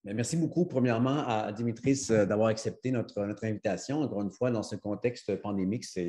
Bien, merci beaucoup, premièrement, à Dimitris d'avoir accepté notre invitation. Encore une fois, dans ce contexte pandémique, c'est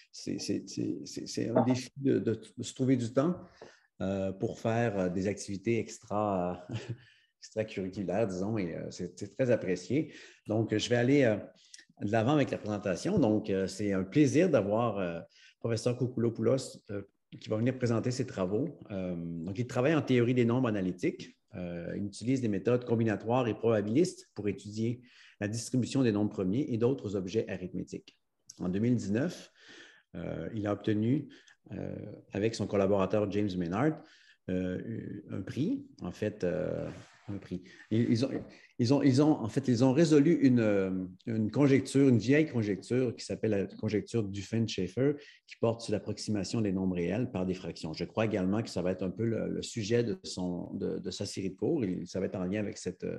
un défi de se trouver du temps pour faire des activités extracurriculaires, disons, et c'est très apprécié. Donc, je vais aller de l'avant avec la présentation. Donc, c'est un plaisir d'avoir professeur Koukoulopoulos qui va venir présenter ses travaux. Donc, il travaille en théorie des nombres analytiques. Il utilise des méthodes combinatoires et probabilistes pour étudier la distribution des nombres premiers et d'autres objets arithmétiques. En 2019, il a obtenu, avec son collaborateur James Maynard, un prix, en fait, un prix. Ils ont résolu une conjecture, une vieille conjecture qui s'appelle la conjecture Dufain-Schaeffer, qui porte sur l'approximation des nombres réels par des fractions. Je crois également que ça va être un peu le sujet de sa série de cours. Ça va être en lien avec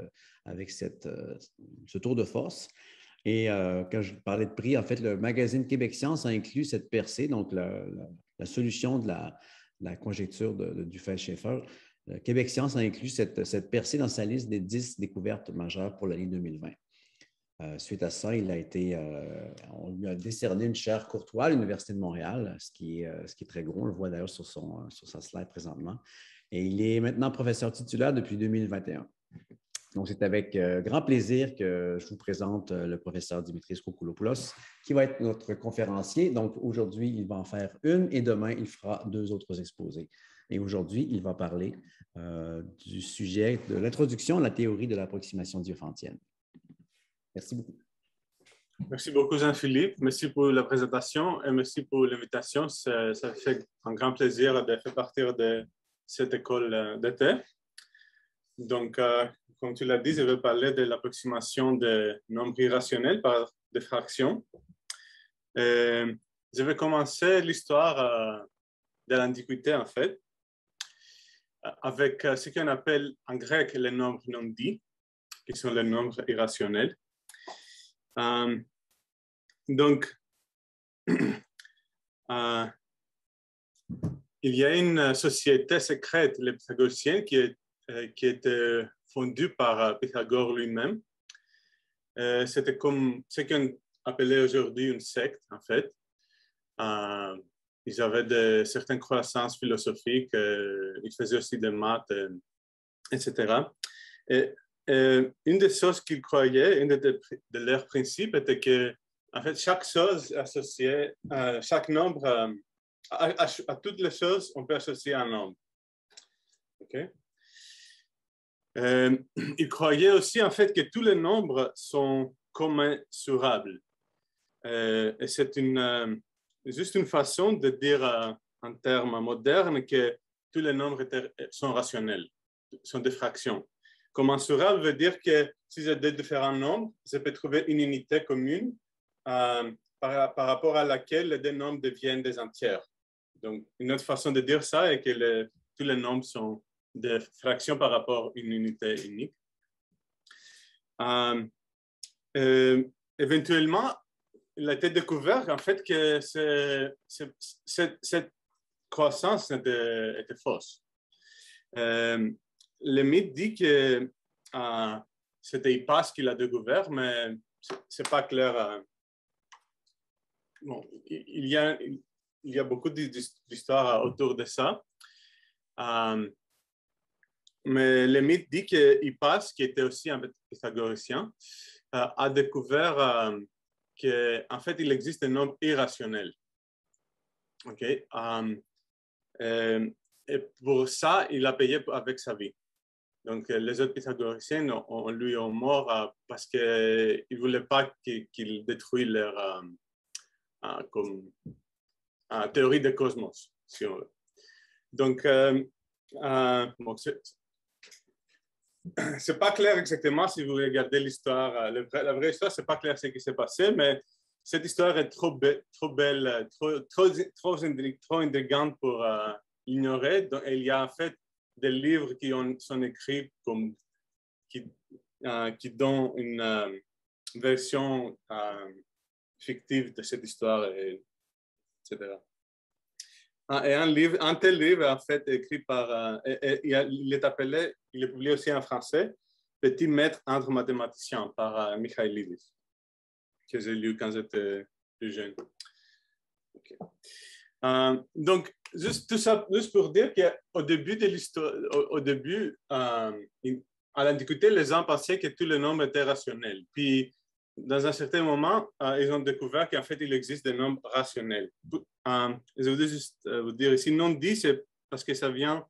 ce tour de force. Et quand je parlais de prix, en fait, le magazine Québec Science a inclus cette percée, donc la solution de la conjecture de Dufain-Schaeffer. Québec Science a inclus cette percée dans sa liste des 10 découvertes majeures pour l'année 2020. Suite à ça, on lui a décerné une chaire Courtois à l'Université de Montréal, ce qui est très gros. On le voit d'ailleurs sur sa slide présentement. Et il est maintenant professeur titulaire depuis 2021. Donc, c'est avec grand plaisir que je vous présente le professeur Dimitris Koukoulopoulos, qui va être notre conférencier. Donc, aujourd'hui, il va en faire une et demain, il fera 2 autres exposés. Et aujourd'hui, il va parler du sujet de l'introduction à la théorie de l'approximation diophantienne. Merci beaucoup. Merci beaucoup, Jean-Philippe. Merci pour la présentation et merci pour l'invitation. Ça fait un grand plaisir de faire partie de cette école d'été. Donc, comme tu l'as dit, je vais parler de l'approximation des nombres irrationnels par des fractions. Je vais commencer l'histoire de l'Antiquité, en fait, avec ce qu'on appelle en grec les nombres non dits, qui sont les nombres irrationnels. Donc, il y a une société secrète, les Pythagoriciens, qui était fondue par Pythagore lui-même. C'était comme ce qu'on appelait aujourd'hui une secte, en fait. Ils avaient certaines croyances philosophiques, ils faisaient aussi des maths, etc. Et une des choses qu'ils croyaient, une de leurs principes était que, en fait, chaque chose associée, chaque nombre, à toutes les choses, on peut associer un nombre. Okay? Ils croyaient aussi, en fait, que tous les nombres sont commensurables. Et c'est juste une façon de dire en termes modernes que tous les nombres sont rationnels, sont des fractions. Commensurable veut dire que si j'ai 2 différents nombres, je peux trouver une unité commune par rapport à laquelle les 2 nombres deviennent des entières. Donc, une autre façon de dire ça est que tous les nombres sont des fractions par rapport à une unité unique. Éventuellement, il a été découvert en fait que cette croissance était fausse. Le mythe dit que c'était Hippaste qui l'a découvert, mais c'est pas clair. Bon, il y a beaucoup d'histoires autour de ça. Mais le mythe dit que Hippaste, qui était aussi un pythagoricien, a découvert qu'en fait, il existe un nombre irrationnel. Okay? Et pour ça, il a payé avec sa vie. Donc, les autres pythagoriciens lui ont mort parce qu'ils ne voulaient pas qu'il détruise leur théorie du cosmos, si on veut. Donc, bon, c'est pas clair exactement si vous regardez l'histoire. La vraie histoire, c'est pas clair ce qui s'est passé, mais cette histoire est trop belle, trop intrigante pour ignorer. Donc, il y a en fait des livres qui sont écrits qui donnent une version fictive de cette histoire, etc. Et un tel livre, en fait, écrit par... il est publié aussi en français. Petit maître entre mathématiciens par Michailidis, que j'ai lu quand j'étais plus jeune. Okay. Donc, juste tout ça, juste pour dire qu'au début de l'histoire, au début, à l'Antiquité, les gens pensaient que tous les nombres étaient rationnels. Puis, dans un certain moment, ils ont découvert qu'en fait, il existe des nombres rationnels. Je voudrais juste vous dire ici, non dit, c'est parce que ça vient...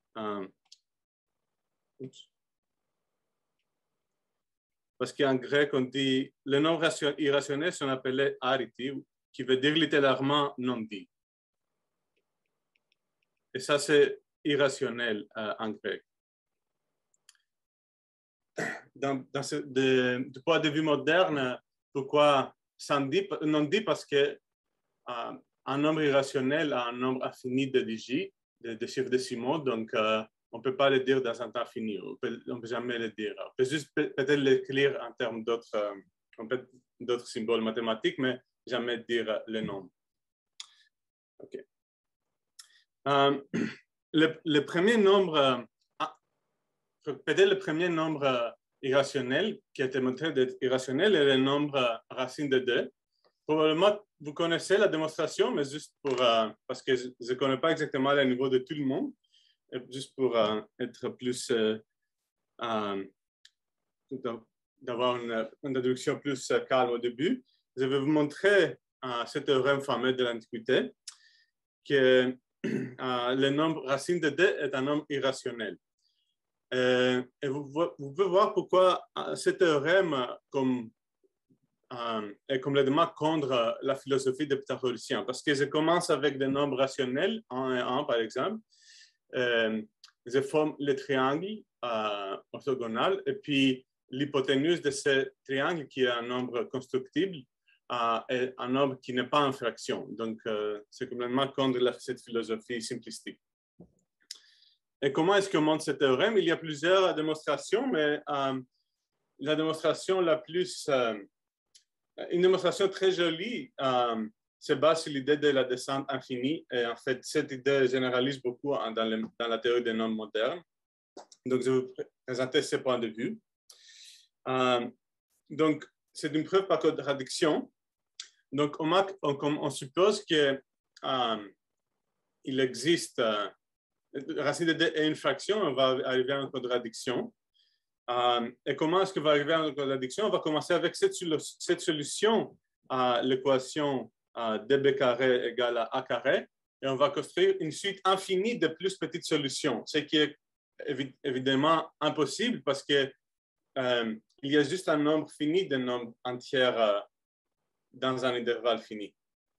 parce qu'en grec, on dit, les nombres irrationnels sont appelés ariti, qui veut dire littéralement non dit. Et ça, c'est irrationnel en grec. Du point de vue moderne, pourquoi non dit? Parce que un nombre irrationnel a un nombre infini de digits, de chiffres décimaux, donc on ne peut pas le dire dans un temps fini, on ne peut jamais le dire. On peut juste peut-être l'écrire en termes d'autres symboles mathématiques, mais jamais dire le nombre. OK. Le premier nombre, peut-être le premier nombre irrationnel qui a été montré d'être irrationnel est le nombre racine de 2. Probablement, vous connaissez la démonstration, mais juste pour, parce que je ne connais pas exactement le niveau de tout le monde, juste pour être plus, d'avoir une introduction plus calme au début, je vais vous montrer cet théorème fameux de l'Antiquité, que le nombre racine de 2 est un nombre irrationnel. Et vous pouvez voir pourquoi ce théorème est complètement contre la philosophie des pythagoriciens. Parce que je commence avec des nombres rationnels, 1 et 1 par exemple. Je forme le triangle orthogonal et puis l'hypoténuse de ce triangle qui est un nombre constructible est un nombre qui n'est pas en fraction. Donc, c'est complètement contre cette philosophie simplistique. Et comment est-ce qu'on montre ce théorème? Il y a plusieurs démonstrations, mais la démonstration la plus... une démonstration très jolie se base sur l'idée de la descente infinie. Et en fait, cette idée généralise beaucoup dans la théorie des nombres modernes. Donc, je vais vous présenter ce point de vue. Donc, c'est une preuve par contradiction. Donc, on suppose qu'il existe... racine de 2 est une fraction, on va arriver à une contradiction. Et comment est-ce qu'on va arriver à une contradiction? On va commencer avec cette solution à l'équation db carré égale à a carré, et on va construire une suite infinie de plus petites solutions, ce qui est évidemment impossible parce que il y a juste un nombre fini de nombres entiers dans un intervalle fini.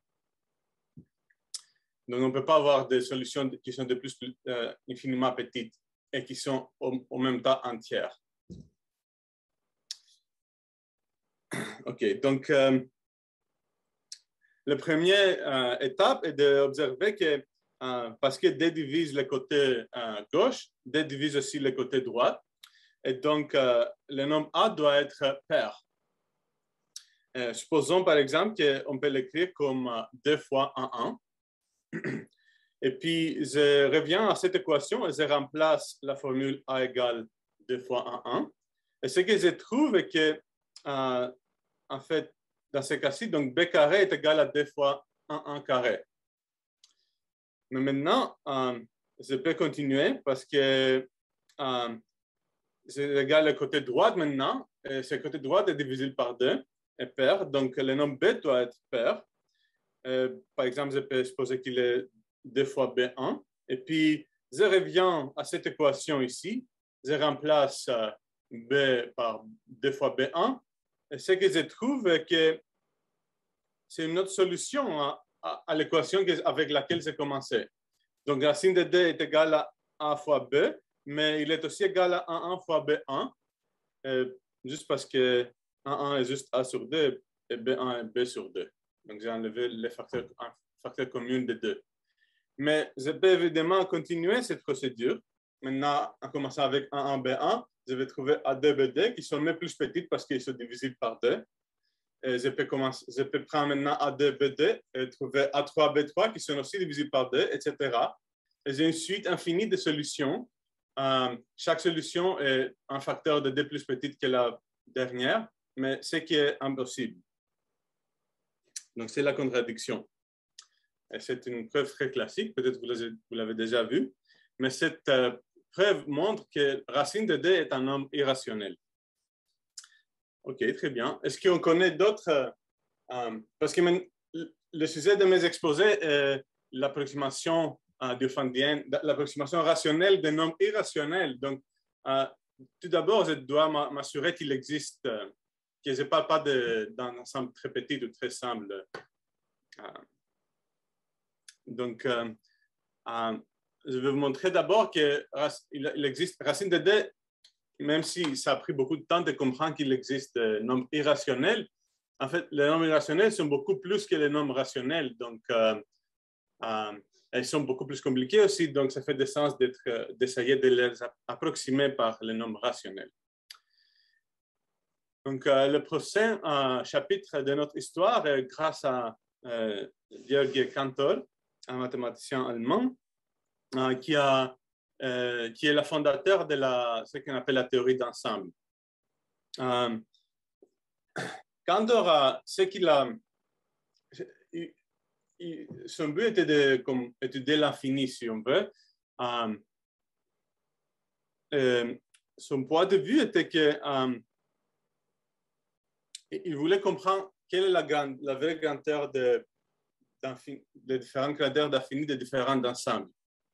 Donc, on ne peut pas avoir des solutions qui sont de plus infiniment petites et qui sont au même temps entières. OK, donc la première étape est d'observer que parce que D divise le côté gauche, D divise aussi le côté droit, et donc le nombre A doit être pair. Supposons par exemple qu'on peut l'écrire comme 2 fois 1, 1. Et puis, je reviens à cette équation et je remplace la formule A égale 2 fois 1, 1. Et ce que je trouve est que, en fait, dans ce cas-ci, donc B carré est égal à 2 fois 1 carré. Mais maintenant, je peux continuer parce que je regarde le côté droit maintenant. Et ce côté droit est divisible par 2 et pair. Donc, le nombre B doit être pair. Par exemple, je peux supposer qu'il est 2 fois B1. Et puis, je reviens à cette équation ici. Je remplace B par 2 fois B1. Et ce que je trouve est que c'est une autre solution à l'équation avec laquelle j'ai commencé. Donc, racine de 2 est égale à A fois B, mais il est aussi égal à 1 fois B1, juste parce que 1 est juste A sur 2 et B1 est B sur 2. Donc, j'ai enlevé les facteurs communs de 2. Mais je peux évidemment continuer cette procédure. Maintenant, en commençant avec 1, B1, je vais trouver A2, B2 qui sont même plus petites parce qu'ils sont divisibles par 2. Et je peux prendre maintenant A2, B2 et trouver A3, B3 qui sont aussi divisibles par 2, etc. Et j'ai une suite infinie de solutions chaque solution est un facteur de D plus petite que la dernière, mais ce qui est impossible. Donc, c'est la contradiction. C'est une preuve très classique, peut-être que vous l'avez déjà vue, mais cette preuve montre que racine de D est un nombre irrationnel. OK, très bien. Est-ce qu'on connaît d'autres... parce que le sujet de mes exposés est l'approximation l'approximation rationnelle des nombres irrationnels. Donc, tout d'abord, je dois m'assurer qu'il existe, que je ne parle pas d'un ensemble très petit ou très simple. Donc, je vais vous montrer d'abord qu'il existe racine de D, même si ça a pris beaucoup de temps de comprendre qu'il existe des nombres irrationnels. En fait, les nombres irrationnels sont beaucoup plus que les nombres rationnels. Donc, elles sont beaucoup plus compliquées aussi. Donc, ça fait du sens d'essayer de les approximer par les nombres rationnels. Donc, le prochain chapitre de notre histoire est grâce à Georg Cantor, un mathématicien allemand, qui est le fondateur de ce qu'on appelle la théorie d'ensemble. Cantor, son but était d'étudier l'infini, si on veut. Son point de vue était que il voulait comprendre quelle est la vraie grandeur de différentes grandeurs d'infini de différents ensembles.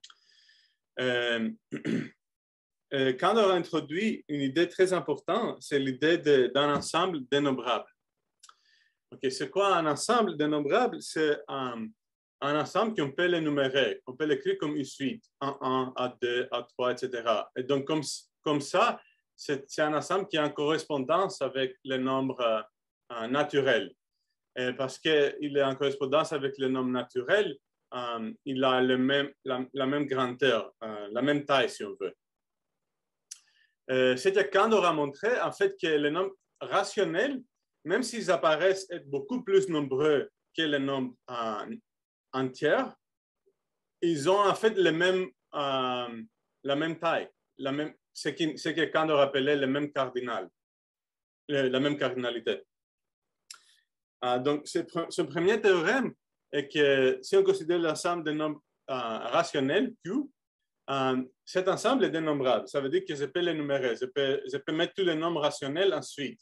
Quand on a introduit une idée très importante, c'est l'idée d'un ensemble dénombrable. Okay, c'est quoi un ensemble dénombrable? C'est un ensemble qu'on peut l'énumérer, on peut l'écrire comme une suite, A1, A2, A3, etc. Et donc, comme ça, c'est un ensemble qui est en correspondance avec les nombres naturels. Et parce qu'il est en correspondance avec les nombres naturels, il a la même grandeur, la même taille, si on veut. C'est que Cantor a montré, en fait, que les nombres rationnels, même s'ils apparaissent être beaucoup plus nombreux que les nombres entiers, ils ont en fait la même taille, ce que Cantor appelait le même cardinal, la même cardinalité. Donc, ce premier théorème est que si on considère l'ensemble des nombres rationnels, Q, cet ensemble est dénombrable. Ça veut dire que je peux l'énumérer. Je peux mettre tous les nombres rationnels ensuite.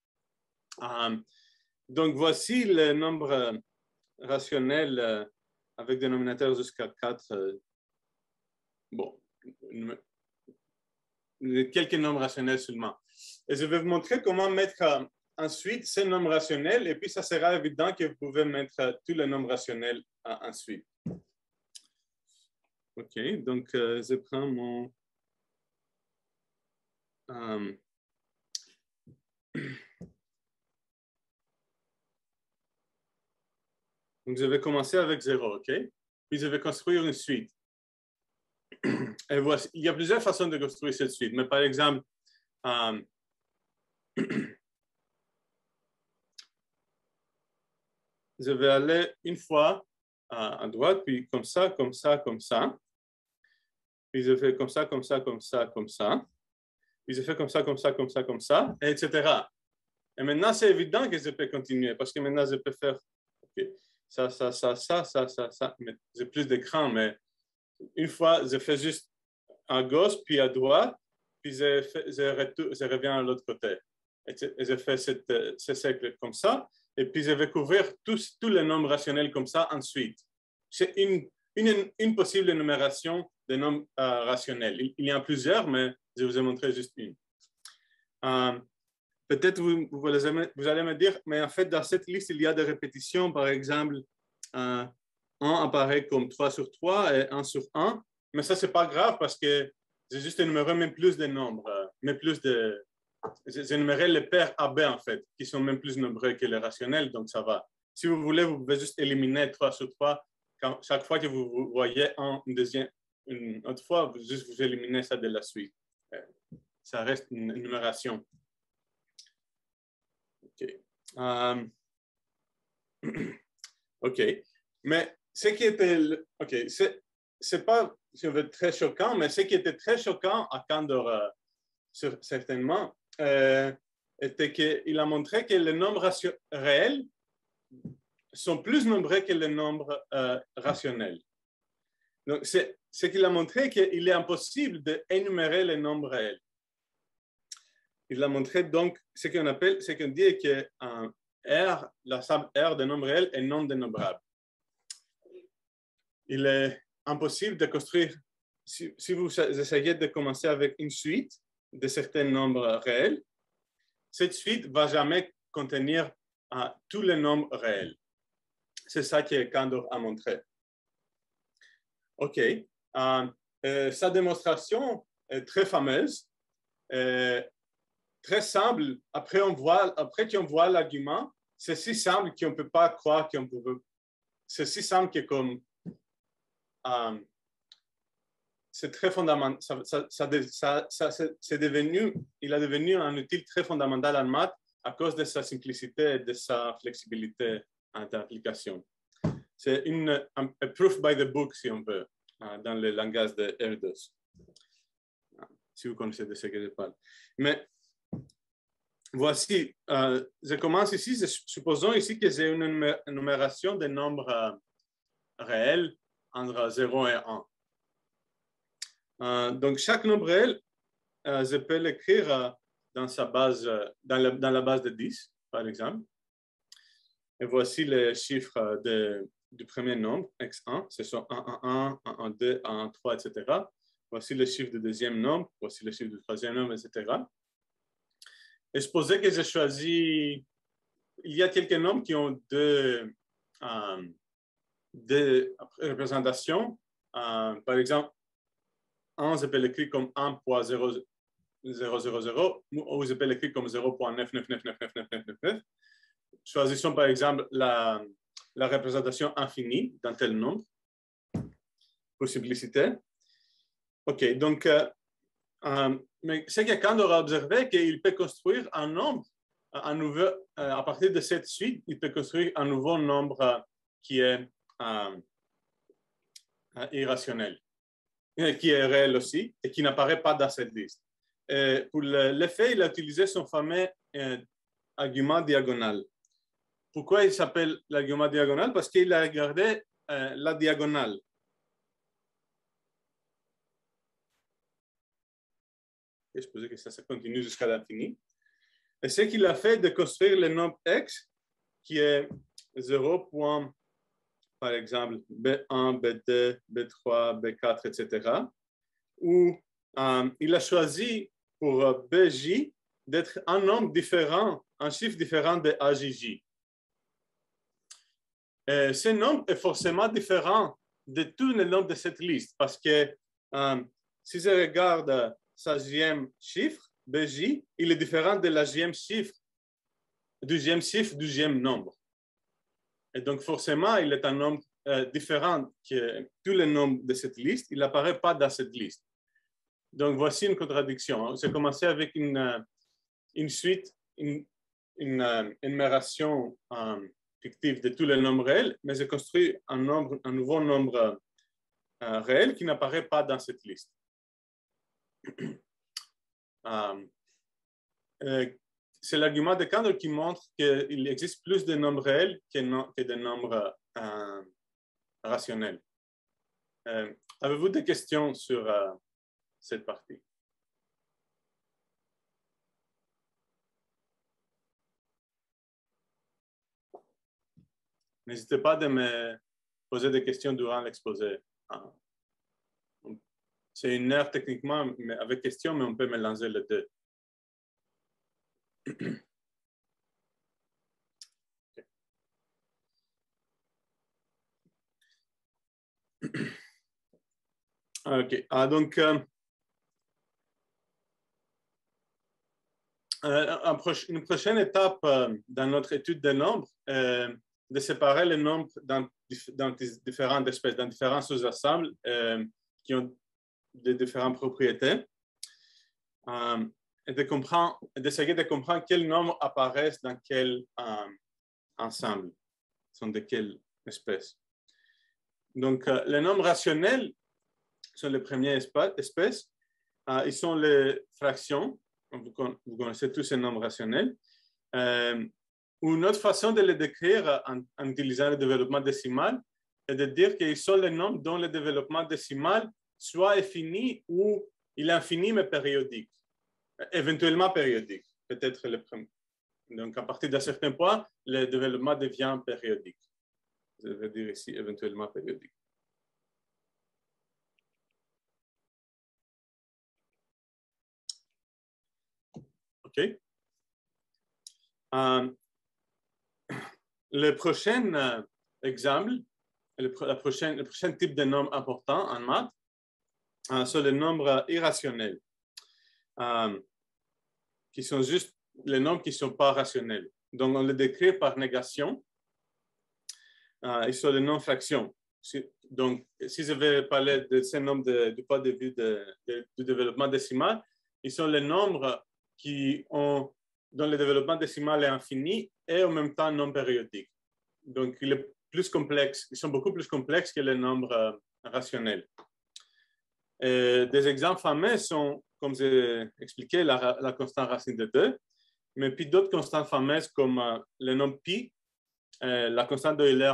Donc, voici le nombre rationnel avec dénominateur jusqu'à 4. Bon, quelques nombres rationnels seulement. Et je vais vous montrer comment mettre ensuite ces nombres rationnels, et puis ça sera évident que vous pouvez mettre tous les nombres rationnels ensuite. OK, donc je prends mon... Donc, je vais commencer avec 0, OK? Puis, je vais construire une suite. Et voici, il y a plusieurs façons de construire cette suite, mais par exemple, je vais aller une fois à droite, puis comme ça, comme ça, comme ça. Puis, je fais comme ça, comme ça, comme ça, comme ça. Puis, je fais comme ça, comme ça, comme ça, comme ça, etc. Et maintenant, c'est évident que je peux continuer, parce que maintenant, je peux faire okay, ça, ça, ça, ça, ça, ça, ça. J'ai plus d'écran, mais une fois, je fais juste à gauche, puis à droite, puis je reviens à l'autre côté. Et je fais ce cercle comme ça, et puis je vais couvrir tous les nombres rationnels comme ça ensuite. C'est une possible énumération des nombres rationnels. Il y en a plusieurs, mais je vous ai montré juste une. Peut-être vous allez me dire, mais en fait, dans cette liste, il y a des répétitions. Par exemple, 1 apparaît comme 3 sur 3 et 1 sur 1. Mais ça, ce n'est pas grave parce que j'ai juste énuméré même plus de nombres. J'ai énuméré les paires AB, en fait, qui sont même plus nombreux que les rationnels, donc ça va. Si vous voulez, vous pouvez juste éliminer 3 sur 3. Chaque fois que vous voyez une autre fois, vous éliminez ça de la suite. Ça reste une énumération. OK. OK. Mais ce qui était... OK. C'est pas si on veut, très choquant, mais ce qui était très choquant à Cantor, certainement, était qu'il a montré que les nombres réels sont plus nombreux que les nombres rationnels. Donc, ce qu'il a montré qu'il est impossible d'énumérer les nombres réels. Il a montré donc ce qu'on dit que R, la somme R de nombres réels est non dénombrable. Il est impossible de construire, si vous essayez de commencer avec une suite de certains nombres réels, cette suite ne va jamais contenir tous les nombres réels. C'est ça que Cantor a montré. OK. Sa démonstration est très fameuse, très simple. Après qu'on voit l'argument, c'est si simple qu'on ne peut pas croire qu'on peut. C'est si simple que comme c'est très fondamental. Il a devenu un outil très fondamental en maths à cause de sa simplicité et de sa flexibilité d'application. C'est un proof by the book, si on veut, dans le langage de R2. Si vous connaissez de ce que je parle. Mais voici, je commence ici. Supposons ici que j'ai une numération de nombres réels entre 0 et 1. Donc, chaque nombre réel, je peux l'écrire dans la base de 10, par exemple. Et voici les chiffres du premier nombre, x1, ce sont 1, 1, 1, 1, 2, 1, 3, etc. Voici le chiffre du deuxième nombre, voici le chiffre du troisième nombre, etc. Et supposez que j'ai choisi, il y a quelques nombres qui ont deux représentations. Par exemple, 1, je peux l'écrire comme 1.000, ou je peux l'écrire comme 0.9999999. Choisissons par exemple la représentation infinie d'un tel nombre, pour simplicité. OK, donc, mais ce que Cantor a observé, qu'il peut construire un nombre, à partir de cette suite, il peut construire un nouveau nombre qui est irrationnel, qui est réel aussi, et qui n'apparaît pas dans cette liste. Pour l'effet, il a utilisé son fameux argument diagonal. Pourquoi il s'appelle l'argument diagonal? Parce qu'il a regardé la diagonale. Et je suppose que ça continue jusqu'à l'infini. Et ce qu'il a fait de construire le nombre x, qui est 0, par exemple, B1, B2, B3, B4, etc., où il a choisi pour BJ d'être un nombre différent, un chiffre différent de AJJ. Ce nombre est forcément différent de tous les nombres de cette liste parce que si je regarde sa jième chiffre, BJ, il est différent de la jième chiffre, du jième nombre. Et donc forcément, il est un nombre différent que tous les nombres de cette liste. Il n'apparaît pas dans cette liste. Donc voici une contradiction. J'ai commencé avec une suite, une numération fictive de tous les nombres réels, mais j'ai construit un nouveau nombre réel qui n'apparaît pas dans cette liste. C'est l'argument de Cantor qui montre qu'il existe plus de nombres réels que de nombres rationnels. Avez-vous des questions sur cette partie? N'hésitez pas à me poser des questions durant l'exposé. C'est 1 heure techniquement mais avec questions, mais on peut mélanger les deux. OK. Donc, une prochaine étape dans notre étude des nombres, de séparer les nombres dans différentes espèces, dans différents sous-ensembles qui ont de différentes propriétés, et d'essayer de comprendre quels nombres apparaissent dans quel ensemble, sont de quelle espèce. Donc, les nombres rationnels sont les premières espèces. Ils sont les fractions. Vous connaissez tous ces nombres rationnels. Une autre façon de les décrire en utilisant le développement décimal est de dire qu'ils sont les nombres dont le développement décimal soit infini ou il est infini mais périodique, éventuellement périodique, peut-être le premier. Donc, à partir d'un certain point, le développement devient périodique. Je vais dire ici éventuellement périodique. OK. Le prochain exemple, le prochain type de nombre important en maths, sont les nombres irrationnels, qui sont juste les nombres qui ne sont pas rationnels. Donc, on les décrit par négation. Ils sont les nombres-fractions. Donc, si je vais parler de ces nombres du point de vue du développement décimal, ils sont les nombres dont le développement décimal est infini et en même temps non périodique. Donc, il est plus complexe. Ils sont beaucoup plus complexes que les nombres rationnels. Et des exemples fameux sont, comme j'ai expliqué, la constante racine de 2, mais puis d'autres constantes fameuses comme le nombre pi, la constante d'Euler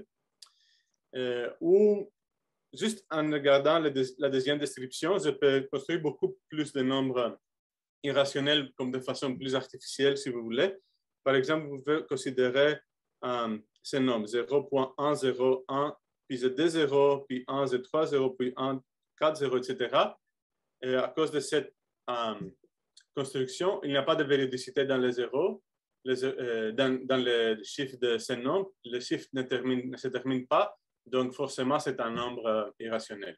E, ou juste en regardant la deuxième description, je peux construire beaucoup plus de nombres irrationnels comme de façon plus artificielle, si vous voulez. Par exemple, vous pouvez considérer ces nombres 0.101, puis 2,0, puis 1, 3,0, puis 1, 4,0, etc. Et à cause de cette construction, il n'y a pas de périodicité dans les zéros, dans le chiffre de ces nombres. Le chiffre ne se termine pas, donc forcément, c'est un nombre irrationnel.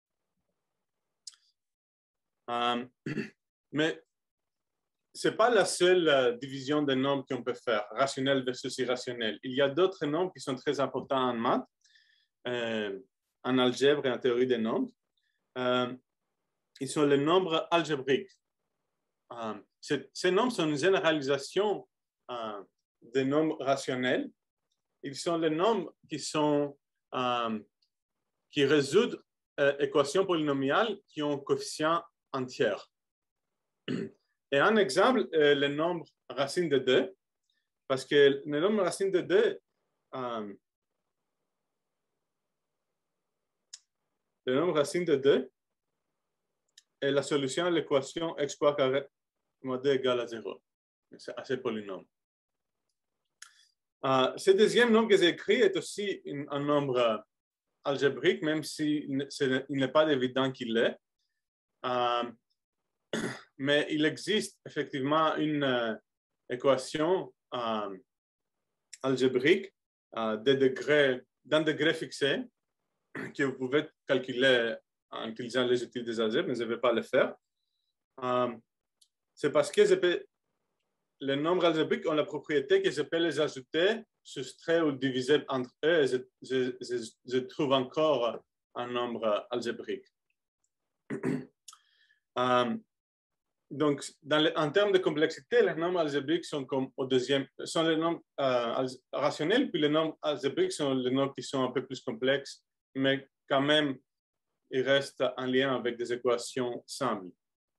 Mais ce n'est pas la seule division des nombres qu'on peut faire, rationnel versus irrationnel. Il y a d'autres nombres qui sont très importants en maths, en algèbre et en théorie des nombres. Ils sont les nombres algébriques. Ces nombres sont une généralisation des nombres rationnels. Ils sont les nombres qui résoudent équations polynomiales qui ont coefficient entier. Et un exemple, le nombre racine de 2, parce que le nombre racine de 2, le nombre racine de 2 est la solution à l'équation x poids carré moins 2 égale à 0. C'est assez polynôme. Ce deuxième nombre que j'ai écrit est aussi un nombre algébrique, même s'il n'est pas évident qu'il l'est. Mais il existe effectivement une équation algébrique d'un degré fixé que vous pouvez calculer en utilisant les outils des algèbres, mais je ne vais pas le faire. C'est parce que les nombres algébriques ont la propriété que je peux les ajouter, soustraire ou diviser entre eux, et je trouve encore un nombre algébrique. Donc, en termes de complexité, les nombres algébriques sont comme sont les nombres rationnels, puis les nombres algébriques sont les nombres qui sont un peu plus complexes, mais quand même, ils restent en lien avec des équations simples.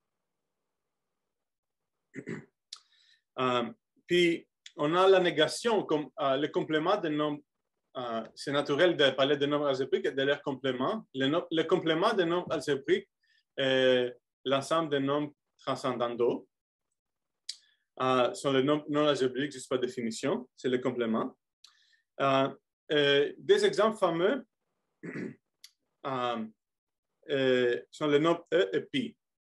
Puis, on a la négation comme le complément des nombres. C'est naturel de parler des nombres algébriques et de leurs compléments. Le complément des nombres algébriques est l'ensemble des nombres transcendantaux. Sont les nombres non algébriques juste par définition. C'est le complément. Des exemples fameux sont les nombres E et Pi.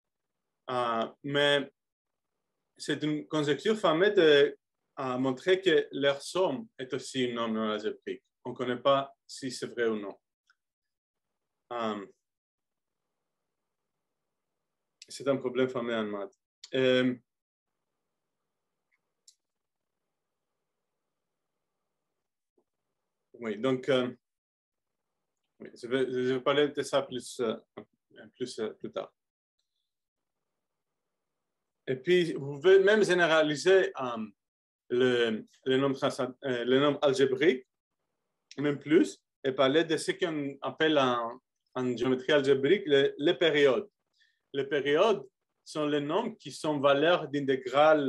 Mais c'est une conjecture fameuse de montrer que leur somme est aussi une nombre non algébrique. On ne connaît pas si c'est vrai ou non. C'est un problème fameux en maths. Oui, donc, oui, je vais parler de ça plus tard. Et puis, vous pouvez même généraliser le nombre algébrique, même plus, et parler de ce qu'on appelle en géométrie algébrique les périodes. Les périodes sont les nombres qui sont valeurs d'intégrale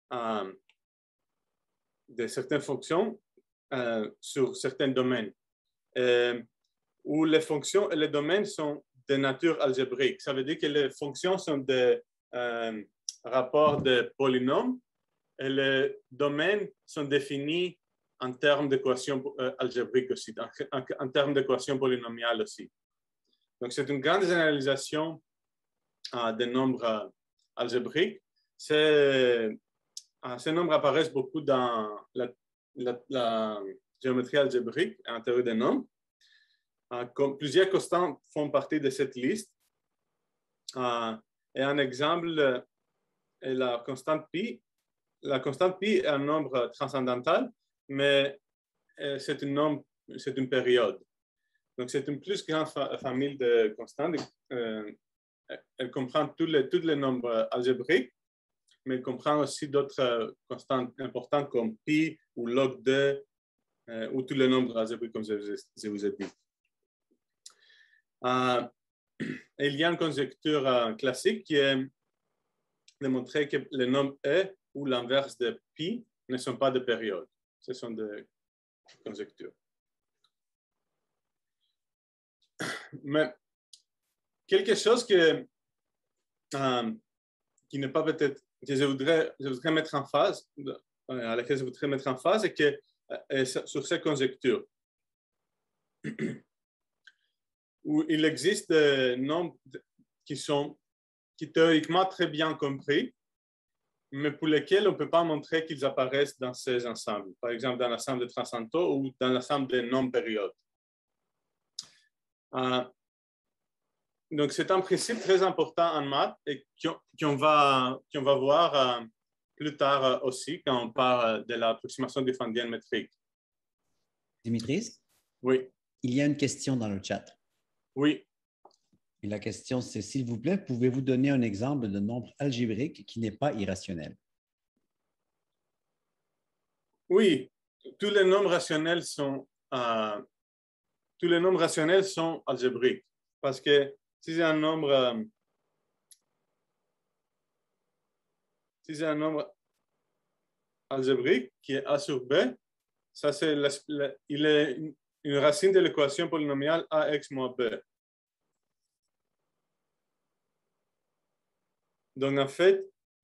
de certaines fonctions sur certains domaines, où les fonctions et les domaines sont de nature algébrique. Ça veut dire que les fonctions sont des rapports de polynômes et les domaines sont définis en termes d'équations algébriques aussi, en termes d'équations polynomiales aussi. Donc, c'est une grande généralisation des nombres algébriques. Ces nombres apparaissent beaucoup dans la géométrie algébrique à l'intérieur des nombres. Plusieurs constantes font partie de cette liste. Et un exemple est la constante pi. La constante pi est un nombre transcendantal, mais c'est une période. Donc, c'est une plus grande famille de constantes. Elle comprend tous les nombres algébriques, mais elle comprend aussi d'autres constantes importantes comme pi ou log 2 ou tous les nombres algébriques, comme je vous ai dit. Il y a une conjecture classique qui est de montrer que les nombres e ou l'inverse de pi ne sont pas de période. Ce sont des conjectures. Mais quelque chose qui n'est pas peut-être que je voudrais mettre en phase, à laquelle je voudrais mettre en phase, et que sur ces conjectures, où il existe des nombres qui sont théoriquement très bien compris, mais pour lesquels on ne peut pas montrer qu'ils apparaissent dans ces ensembles. Par exemple, dans l'ensemble de transcendantaux ou dans l'ensemble des nombres périodes. Donc, c'est un principe très important en maths et qu'on va voir plus tard aussi quand on parle de l'approximation différendienne métrique. Dimitris? Oui. Il y a une question dans le chat. Oui. Et la question, c'est, s'il vous plaît, pouvez-vous donner un exemple de nombre algébrique qui n'est pas irrationnel? Oui. Tous les nombres rationnels sont algébriques. Parce que si c'est un nombre algébrique qui est A sur B, ça c'est il est une racine de l'équation polynomiale AX moins B. Donc en fait,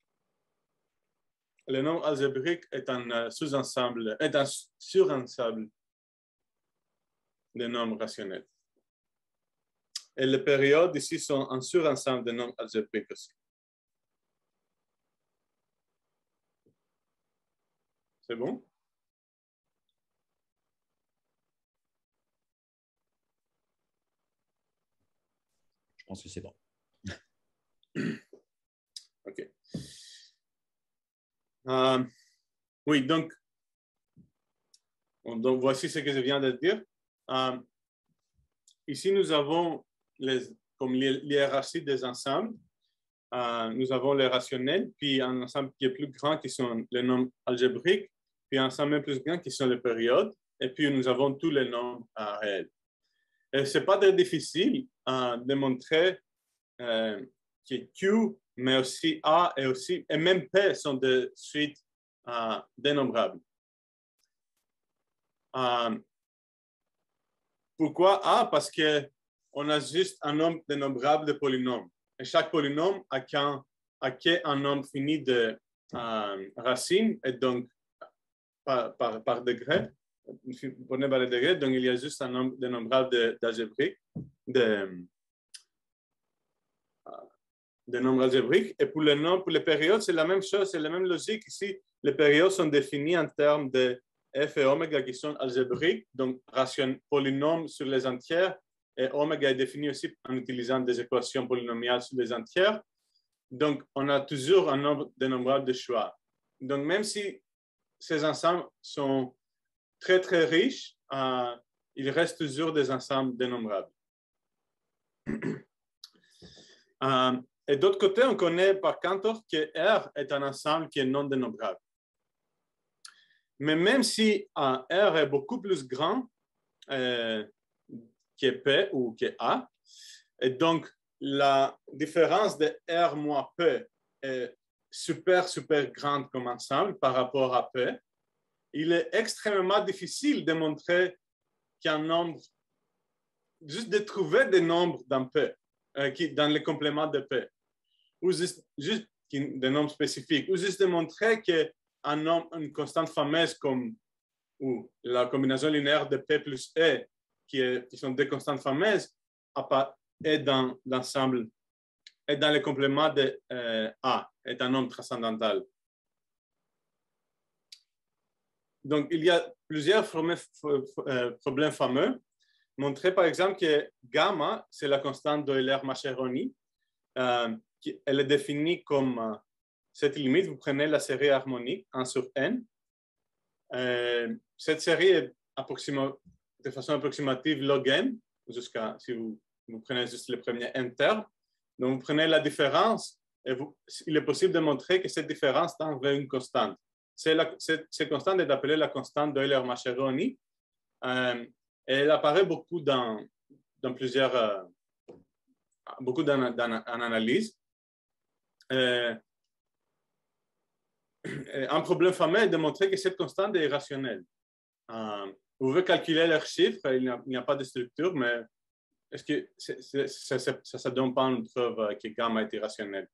le nombre algébrique est un sous-ensemble, est un surensemble des nombres rationnels. Et les périodes ici sont un surensemble des nombres algébriques aussi. C'est bon? Je pense que c'est bon. OK. Oui, donc voici ce que je viens de dire. Ici, nous avons comme l'hiérarchie des ensembles. Nous avons les rationnels, puis un ensemble qui est plus grand qui sont les nombres algébriques, puis un ensemble plus grand qui sont les périodes, et puis nous avons tous les nombres réels. Et ce n'est pas très difficile de montrer que Q, mais aussi A et même P sont des suites dénombrables. Pourquoi A? Parce qu'on a juste un nombre dénombrable de polynômes. Et chaque polynôme a un nombre fini de racines, et donc par degré, donc il y a juste un nombre dénombrable d'algébrique, de nombres algébriques. Et pour les périodes, c'est la même chose, c'est la même logique. Ici, les périodes sont définies en termes de f et oméga qui sont algébriques, donc polynômes sur les entières, et oméga est défini aussi en utilisant des équations polynomiales sur les entières. Donc, on a toujours un nombre dénombrable de choix. Donc, même si ces ensembles sont très, très riches, il reste toujours des ensembles dénombrables. Et d'autre côté, on connaît par Cantor que R est un ensemble qui est non dénombrable. Mais même si R est beaucoup plus grand que P ou que A, Et donc, la différence de R moins P est super, super grande comme ensemble par rapport à P. Il est extrêmement difficile de montrer qu'un nombre, juste de trouver des nombres dans P, dans les compléments de P, ou juste des nombres spécifiques, ou juste de montrer qu'un nombre, une constante fameuse comme ou la combinaison linéaire de P plus E, qui sont deux constantes fameuses, est dans l'ensemble, est dans le complément de A, est un nombre transcendantal. Donc, il y a plusieurs problèmes fameux. Montrer par exemple que gamma, c'est la constante d'Euler-Mascheroni. Elle est définie comme cette limite. Vous prenez la série harmonique 1 sur n. Cette série est de façon approximative log n, jusqu'à si vous prenez juste le premier n terme. Donc, vous prenez la différence et il est possible de montrer que cette différence tend vers une constante. Cette constante est appelée la constante d'Euler-Mascheroni. Elle apparaît beaucoup dans plusieurs, beaucoup en analyse. Un problème fameux est de montrer que cette constante est irrationnelle. Vous pouvez calculer leurs chiffres, il n'y a pas de structure, mais est-ce que ça ne donne pas une preuve que gamma est irrationnel?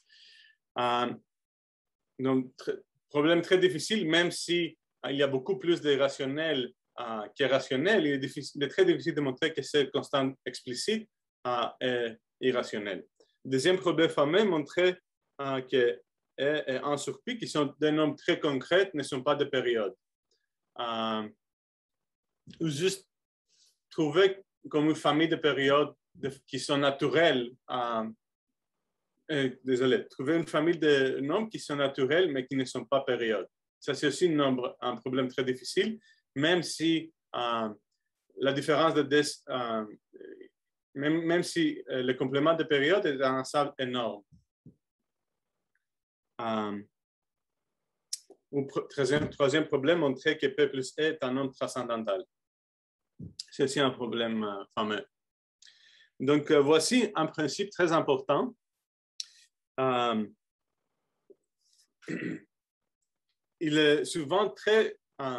Donc, problème très difficile, même si il y a beaucoup plus d'irrationnel qu'irrationnel, il est très difficile de montrer que cette constante explicite est irrationnelle. Deuxième problème fameux, montrer que E et 1 sur pi, qui sont des nombres très concrets, ne sont pas de période. Ou juste trouver comme une famille de périodes qui sont naturelles. Désolé, trouver une famille de nombres qui sont naturels mais qui ne sont pas périodes. Ça, c'est aussi un problème très difficile, même si la différence de même si le complément de période est un ensemble énorme. Troisième problème, montrer que P plus E est un nombre transcendantal. C'est aussi un problème fameux. Donc, voici un principe très important. Il est souvent très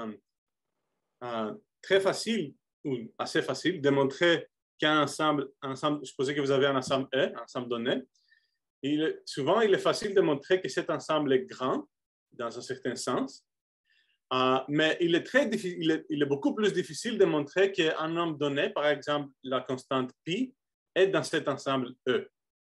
facile, ou assez facile, de montrer qu'un ensemble, supposez que vous avez un ensemble E, un ensemble donné. Souvent, il est facile de montrer que cet ensemble est grand, dans un certain sens, mais il est beaucoup plus difficile de montrer qu'un nombre donné, par exemple la constante pi, est dans cet ensemble E.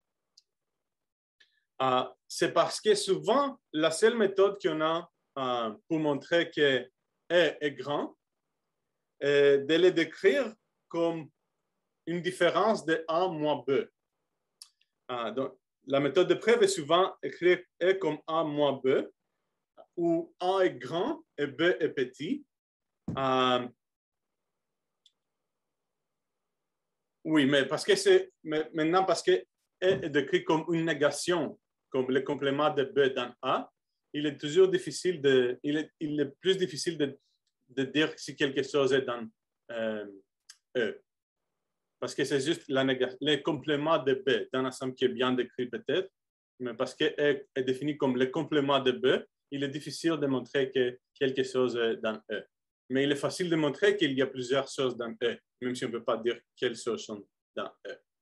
C'est parce que souvent, la seule méthode qu'on a pour montrer que E est grand est de le décrire comme une différence de A moins B. Donc, la méthode de preuve est souvent écrire E comme A moins B, où A est grand et B est petit. Oui, mais maintenant, parce que E est décrit comme une négation, comme le complément de B dans A, il est toujours difficile il est plus difficile de dire si quelque chose est dans E. Parce que c'est juste le complément de B d'un ensemble qui est bien décrit peut-être, mais parce que E est défini comme le complément de B, il est difficile de montrer que quelque chose est dans E. Mais il est facile de montrer qu'il y a plusieurs choses dans E, même si on ne peut pas dire quelles choses sont dans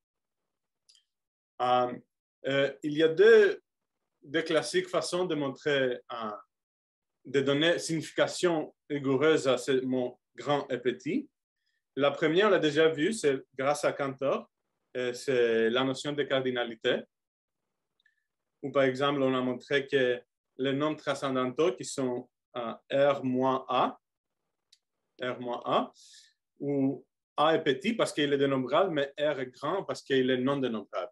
E. Il y a deux classiques façons de montrer, de donner signification rigoureuse à ce mot grand et petit. La première, on l'a déjà vue, c'est grâce à Cantor, c'est la notion de cardinalité, où par exemple, on a montré que les nombres transcendantaux qui sont R moins A, où A est petit parce qu'il est dénombrable, mais R est grand parce qu'il est non dénombrable.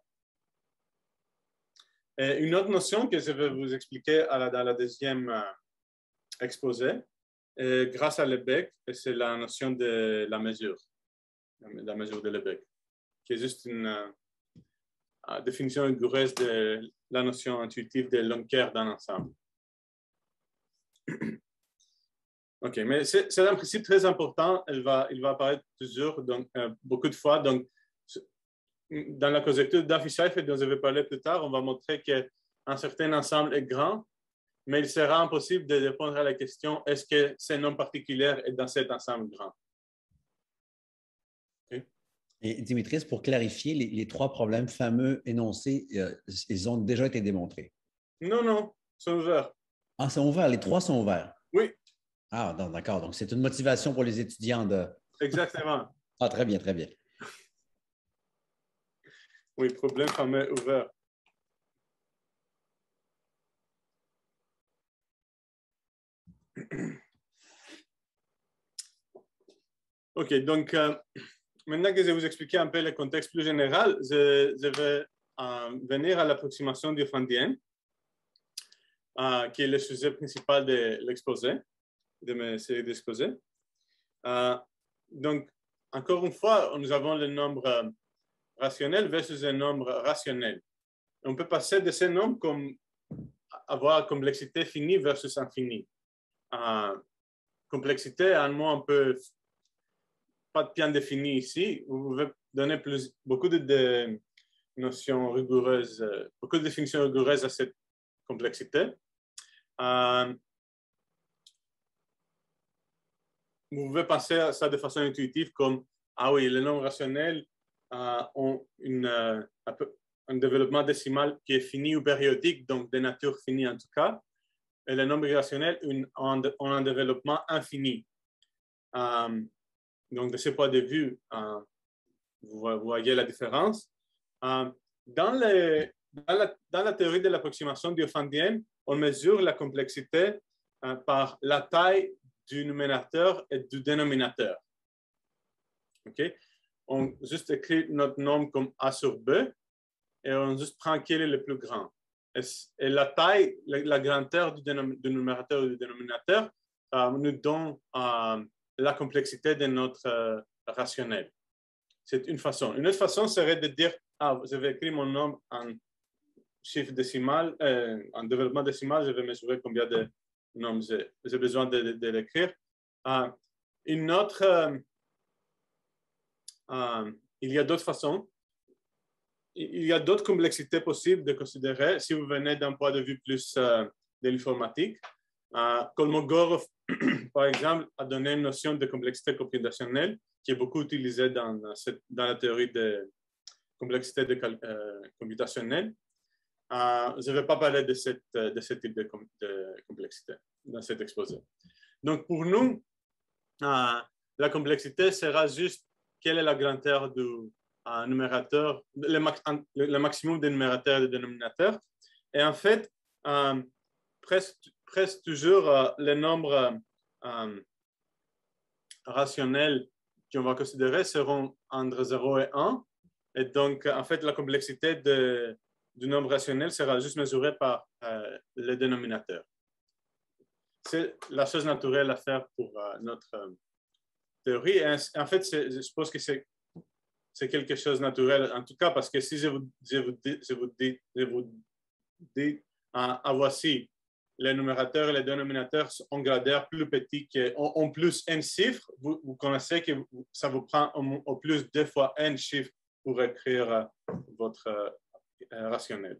Et une autre notion que je vais vous expliquer dans la deuxième exposé, grâce à Lebesgue, c'est la notion de la mesure de Lebesgue, qui est juste une définition rigoureuse de la notion intuitive de longueur d'un ensemble. OK, mais c'est un principe très important. Il va apparaître toujours, donc, beaucoup de fois. Donc, dans la conjecture d'Affy-Seifert dont je vais parler plus tard, on va montrer qu'un certain ensemble est grand, mais il sera impossible de répondre à la question est-ce que ce nombre particulier est dans cet ensemble grand. Okay. Et Dimitris, pour clarifier, les trois problèmes fameux énoncés, ils ont déjà été démontrés. Non, non, ils sont ouverts. Ah, ils sont ouverts, les trois sont ouverts. Oui. Ah, d'accord. Donc, c'est une motivation pour les étudiants de. Exactement. Ah, très bien, très bien. Oui, problème fameux ouvert. OK, donc maintenant que je vais vous expliquer un peu le contexte plus général, je vais venir à l'approximation diophantienne, qui est le sujet principal de l'exposé, de mes séries d'exposés. Donc, encore une fois, nous avons le nombre rationnel versus un nombre rationnel. On peut passer de ces nombres comme avoir complexité finie versus infinie. Complexité, un mot un peu pas bien défini ici. Vous pouvez donner beaucoup de notions rigoureuses, beaucoup de définitions rigoureuses à cette complexité. Vous pouvez penser à ça de façon intuitive comme ah oui, les nombres rationnels ont un développement décimal qui est fini ou périodique, donc de nature finie en tout cas, et les nombres irrationnels ont un développement infini. Donc, de ce point de vue, vous voyez la différence. Dans la théorie de l'approximation diophantienne, on mesure la complexité par la taille du numérateur et du dénominateur. Okay? On juste écrit notre nombre comme A sur B et on juste prend quel est le plus grand. Et la taille, la grandeur du numérateur et du dénominateur nous donne la complexité de notre rationnel. C'est une façon. Une autre façon serait de dire, je vais écrire mon nombre en chiffre décimal, en développement décimal, je vais mesurer combien de nombres j'ai besoin de l'écrire. Une autre, il y a d'autres façons. Il y a d'autres complexités possibles de considérer si vous venez d'un point de vue plus de l'informatique. Kolmogorov, par exemple, a donné une notion de complexité computationnelle qui est beaucoup utilisée dans la théorie de complexité computationnelle. Je ne vais pas parler de ce type de complexité dans cet exposé. Donc, pour nous, la complexité sera juste quelle est la grandeur du numérateur, le maximum des numérateurs et des dénominateurs. Et en fait, presque toujours les nombres rationnels qu'on va considérer seront entre 0 et 1. Et donc, en fait, la complexité du nombre rationnel sera juste mesurée par le dénominateur. C'est la chose naturelle à faire pour notre théorie. Et en fait, je suppose que c'est quelque chose de naturel, en tout cas, parce que si je vous dis voici, les numérateurs et les dénominateurs ont gradaire plus petit, ont plus n chiffres, vous connaissez que ça vous prend au plus 2 fois n chiffres pour écrire votre rationnel.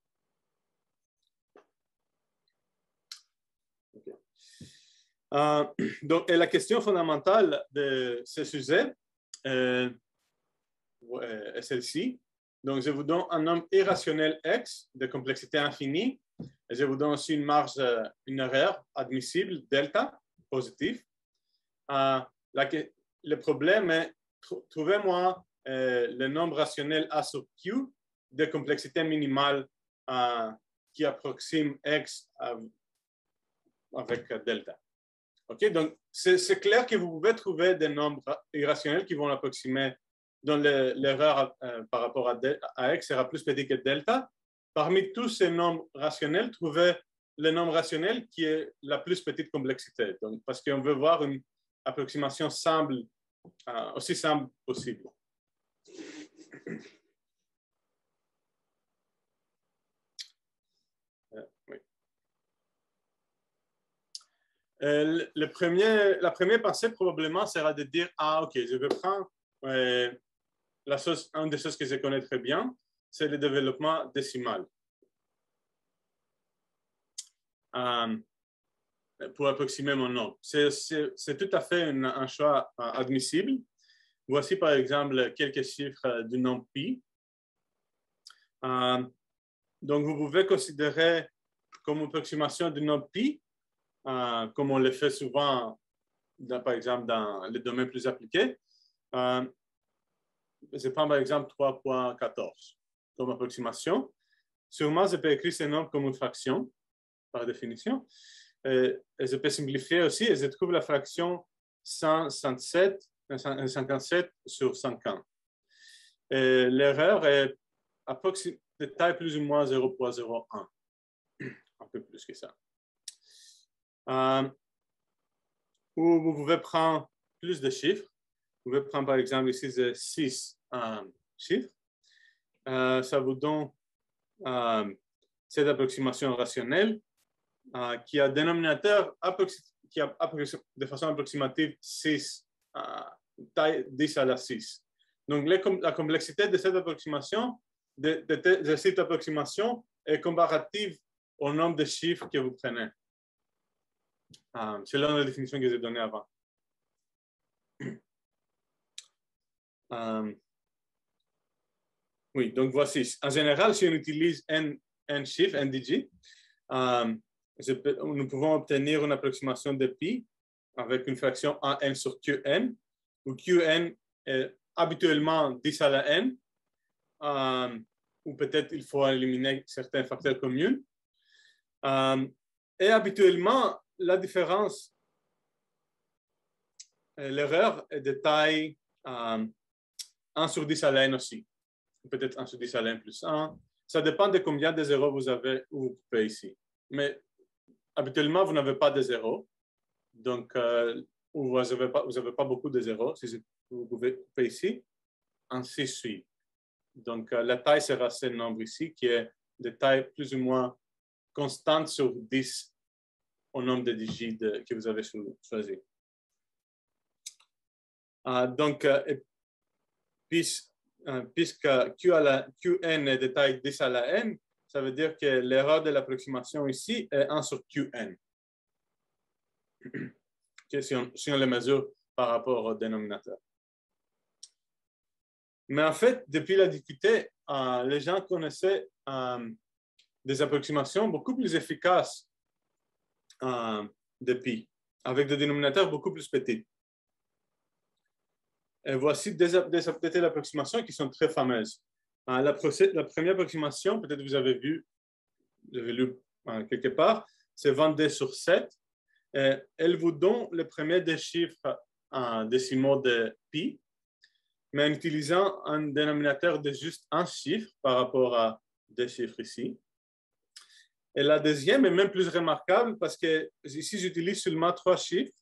Okay. Donc, et la question fondamentale de ce sujet est celle-ci. Donc, je vous donne un nombre irrationnel x de complexité infinie et je vous donne aussi une marge, une erreur admissible, delta, positif. Le problème est, trouvez-moi le nombre rationnel A sur Q de complexité minimale qui approxime x avec delta. Okay? Donc, c'est clair que vous pouvez trouver des nombres irrationnels qui vont approximer, dont l'erreur par rapport à x sera plus petit que delta. Parmi tous ces nombres rationnels, trouvez le nombre rationnel qui est la plus petite complexité. Donc, parce qu'on veut voir une approximation aussi simple possible. Oui. La première pensée probablement sera de dire ok, je vais prendre une des choses que je connais très bien, c'est le développement décimal. Pour approximer mon nombre. C'est tout à fait un choix admissible. Voici par exemple quelques chiffres du nombre pi. Donc vous pouvez considérer comme approximation du nombre pi, comme on le fait souvent, par exemple, dans les domaines plus appliqués. Je prends par exemple 3.14 comme approximation. Sûrement, je peux écrire ce nombre comme une fraction, par définition. Et je peux simplifier aussi, et je trouve la fraction 157 sur 50. L'erreur est de taille plus ou moins 0.01. Un peu plus que ça. Ou vous pouvez prendre plus de chiffres. Vous pouvez prendre par exemple ici 6 chiffres. Ça vous donne cette approximation rationnelle qui a dénominateur qui a de façon approximative 6, taille 10 à la 6. Donc la complexité de cette approximation, de cette approximation est comparative au nombre de chiffres que vous prenez, selon la définition que j'ai donnée avant. Oui, donc voici. En général, si on utilise n chiffres, n digits, nous pouvons obtenir une approximation de pi avec une fraction an sur qn, où qn est habituellement 10 à la n, ou peut-être il faut éliminer certains facteurs communs. Et habituellement, la différence, l'erreur est de taille 1 sur 10 à la n aussi. Peut-être 1 sur 10 à la n plus 1. Ça dépend de combien de zéros vous avez ou vous coupez ici. Mais habituellement, vous n'avez pas de zéros. Donc, vous n'avez pas beaucoup de zéros. Si vous pouvez couper ici, ainsi de suite. Donc, la taille sera ce nombre ici, qui est de taille plus ou moins constante sur 10 au nombre de digits que vous avez choisi. Donc, puisque Qn est de taille 10 à la n, ça veut dire que l'erreur de l'approximation ici est 1 sur Qn. Okay, si on le mesure par rapport au dénominateur. Mais en fait, depuis l'Antiquité, les gens connaissaient des approximations beaucoup plus efficaces de pi, avec des dénominateurs beaucoup plus petits. Et voici des approximations qui sont très fameuses. La première approximation, peut-être vous avez lu quelque part, c'est 22 sur 7. Et elle vous donne le premier des chiffres décimaux de pi, mais en utilisant un dénominateur de juste un chiffre par rapport à deux chiffres ici. Et la deuxième est même plus remarquable parce que ici, j'utilise seulement 3 chiffres.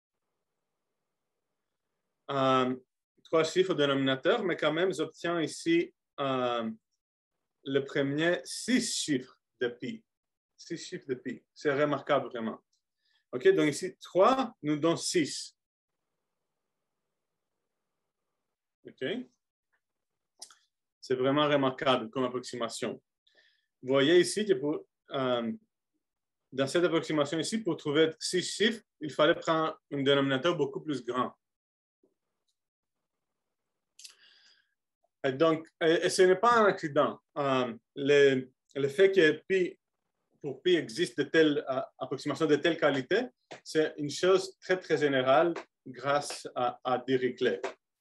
3 chiffres au dénominateur, mais quand même, j'obtiens ici le premier 6 chiffres de pi. 6 chiffres de pi. C'est remarquable vraiment. OK, donc ici, 3 nous donne 6. OK. C'est vraiment remarquable comme approximation. Vous voyez ici que dans cette approximation ici, pour trouver 6 chiffres, il fallait prendre un dénominateur beaucoup plus grand. Et donc, ce n'est pas un accident. Le fait que pour pi existe de telles approximations de telle qualité, c'est une chose très, très générale grâce à Dirichlet.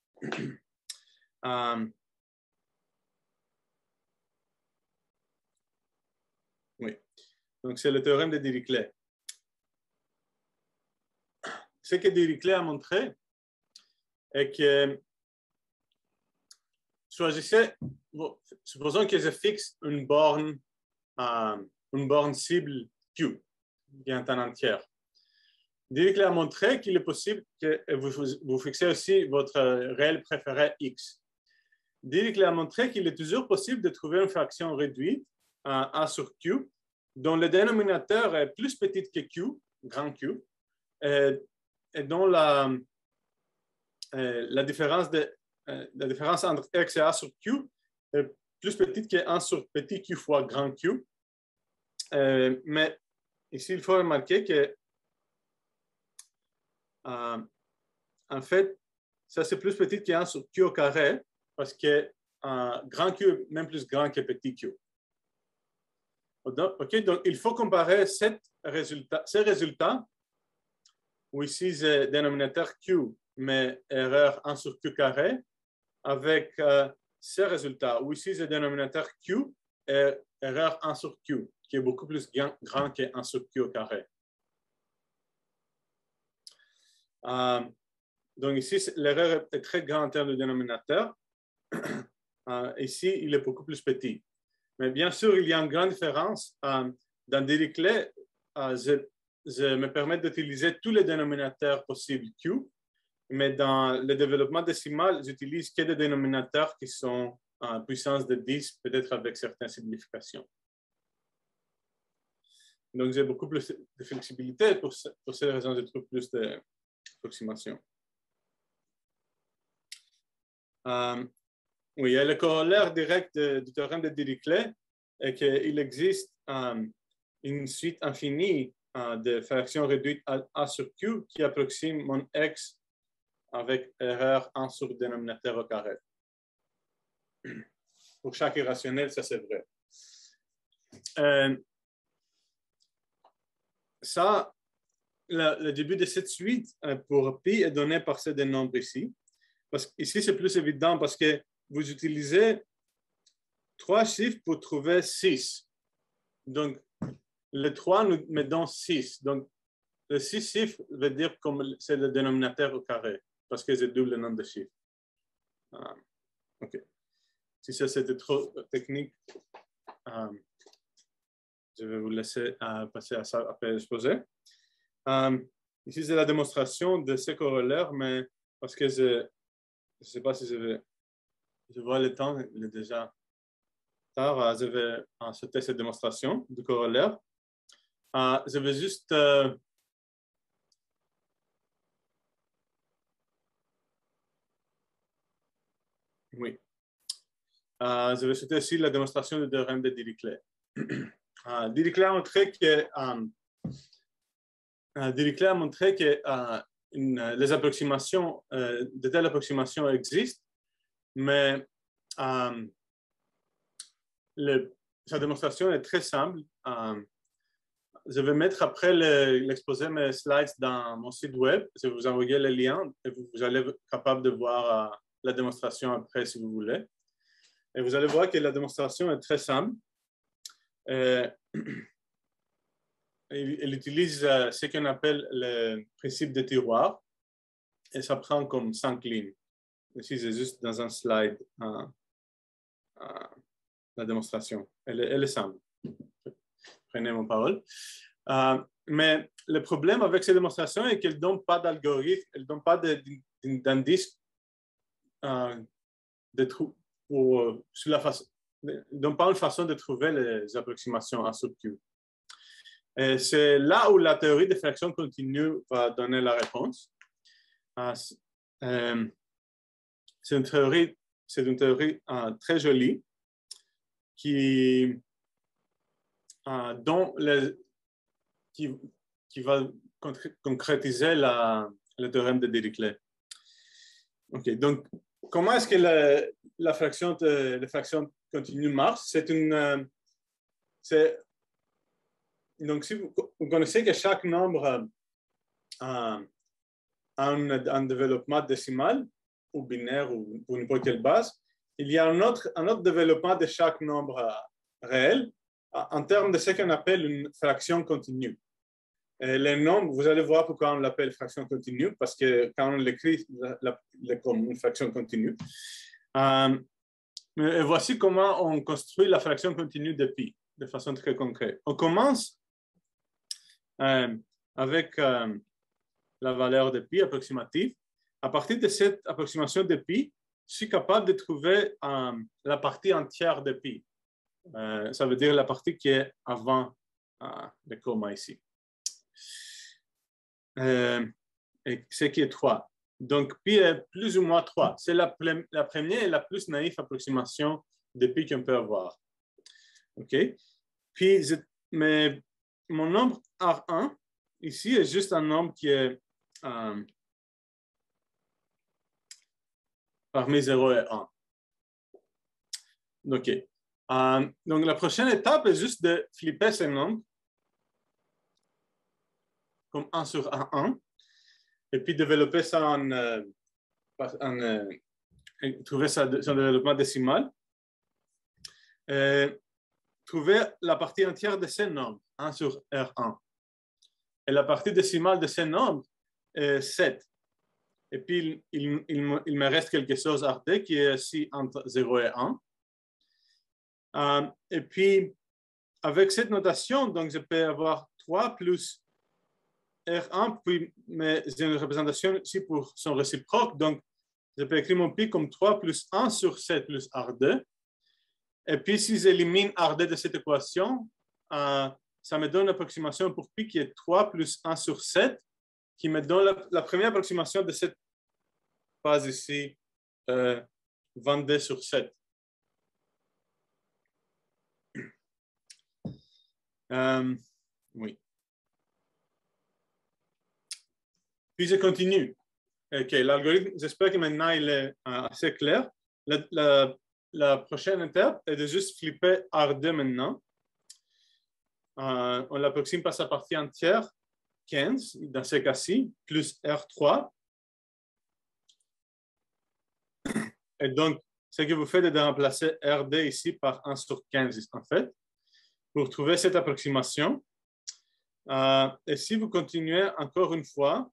Oui, donc c'est le théorème de Dirichlet. Ce que Dirichlet a montré est que supposons que je fixe une borne cible Q, qui est un entière. Dirichlet a montré qu'il est possible que vous fixez aussi votre réel préféré X. Dirichlet a montré qu'il est toujours possible de trouver une fraction réduite, A sur Q, dont le dénominateur est plus petit que Q, grand Q, et dont la différence de la différence entre X et A sur Q est plus petite que 1 sur petit Q fois grand Q. Mais ici, il faut remarquer que, en fait, ça c'est plus petit que 1 sur Q au carré parce que grand Q est même plus grand que petit Q. OK, donc il faut comparer ces résultats, où ici c'est dénominateur Q, mais erreur 1 sur Q carré, avec ces résultats, où ici c'est dénominateur Q et erreur 1 sur Q, qui est beaucoup plus grand que 1 sur Q au carré. Donc ici, l'erreur est très grande en termes de dénominateur. Ici, il est beaucoup plus petit. Mais bien sûr, il y a une grande différence. Dans Dirichlet, je me permets d'utiliser tous les dénominateurs possibles Q, mais dans le développement décimal, j'utilise que des dénominateurs qui sont en puissance de 10, peut-être avec certaines simplifications. Donc, j'ai beaucoup plus de flexibilité. Pour ces raisons, je trouve plus d'approximation. Oui, il y a le corollaire direct du théorème de Dirichlet et qu'il existe une suite infinie de fractions réduites à A sur Q qui approxime mon X avec erreur 1 sur le dénominateur au carré. Pour chaque irrationnel, ça c'est vrai. Le début de cette suite pour pi est donné par ces deux nombres ici. Ici, c'est plus évident parce que vous utilisez 3 chiffres pour trouver 6. Donc, le 3 me donne 6. Donc, le 6 chiffres veut dire comme c'est le dénominateur au carré, parce que c'est double le nombre de chiffres. OK. Si ça c'était trop technique, je vais vous laisser passer à ça après l'exposé. Ici, c'est la démonstration de ce corollaire, mais parce que je ne sais pas si je vois le temps, il est déjà tard. Je vais sauter cette démonstration du corollaire. Je vais juste oui. Je vais sauter aussi la démonstration du théorème de Dirichlet. Dirichlet a montré que les approximations, de telles approximations existent, mais sa démonstration est très simple. Je vais mettre après l'exposé mes slides dans mon site web. Je vais vous envoyer le lien et vous allez être capable de voir la démonstration après si vous voulez. Et vous allez voir que la démonstration est très simple. Il utilise ce qu'on appelle le principe de tiroir et ça prend comme 5 lignes. Ici, c'est juste dans un slide la démonstration. Elle est simple. Prenez mon parole. Mais le problème avec ces démonstrations est qu'elles ne donnent pas d'algorithme, elles ne donnent pas d'indice sur la façon. Ils ne donnent pas une façon de trouver les approximations à sub Q. C'est là où la théorie des fractions continues va donner la réponse. C'est une théorie très jolie qui va concrétiser le théorème de Dirichlet. OK, donc comment est-ce que les fractions continues marchent? Donc, si vous connaissez que chaque nombre a un développement décimal ou binaire ou pour n'importe quelle base, il y a un autre développement de chaque nombre réel en termes de ce qu'on appelle une fraction continue. Et les nombres, vous allez voir pourquoi on l'appelle fraction continue, parce que quand on l'écrit comme une fraction continue. Et voici comment on construit la fraction continue de pi, de façon très concrète. On commence avec la valeur de pi approximative. À partir de cette approximation de pi, je suis capable de trouver la partie entière de pi. Ça veut dire la partie qui est avant le comma ici. Et ce qui est 3. Donc, pi est plus ou moins 3. C'est la première et la plus naïve approximation de pi qu'on peut avoir. OK? Puis, mais mon nombre R1, ici, est juste un nombre qui est parmi 0 et 1. OK. Donc, la prochaine étape est juste de flipper ces nombres comme 1 sur 1, et puis développer ça trouver son développement décimal. Trouver la partie entière de ces nombres, 1 sur R1. Et la partie décimale de ces nombres est 7. Et puis, il me reste quelque chose RD qui est aussi entre 0 et 1. Et puis, avec cette notation, donc, je peux avoir 3 plus R1, puis mais j'ai une représentation ici pour son réciproque. Donc, je peux écrire mon pi comme 3 plus 1 sur 7 plus R2. Et puis, si j'élimine R2 de cette équation, ça me donne l'approximation pour pi qui est 3 plus 1 sur 7, qui me donne la première approximation de cette phase ici, 22 sur 7. Oui. Puis je continue. OK, l'algorithme, j'espère que maintenant il est assez clair. La prochaine étape est de juste flipper R2 maintenant. On l'approxime par sa partie entière, 15, dans ce cas-ci, plus R3. Et donc, ce que vous faites est de remplacer RD ici par 1 sur 15, en fait, pour trouver cette approximation. Et si vous continuez encore une fois,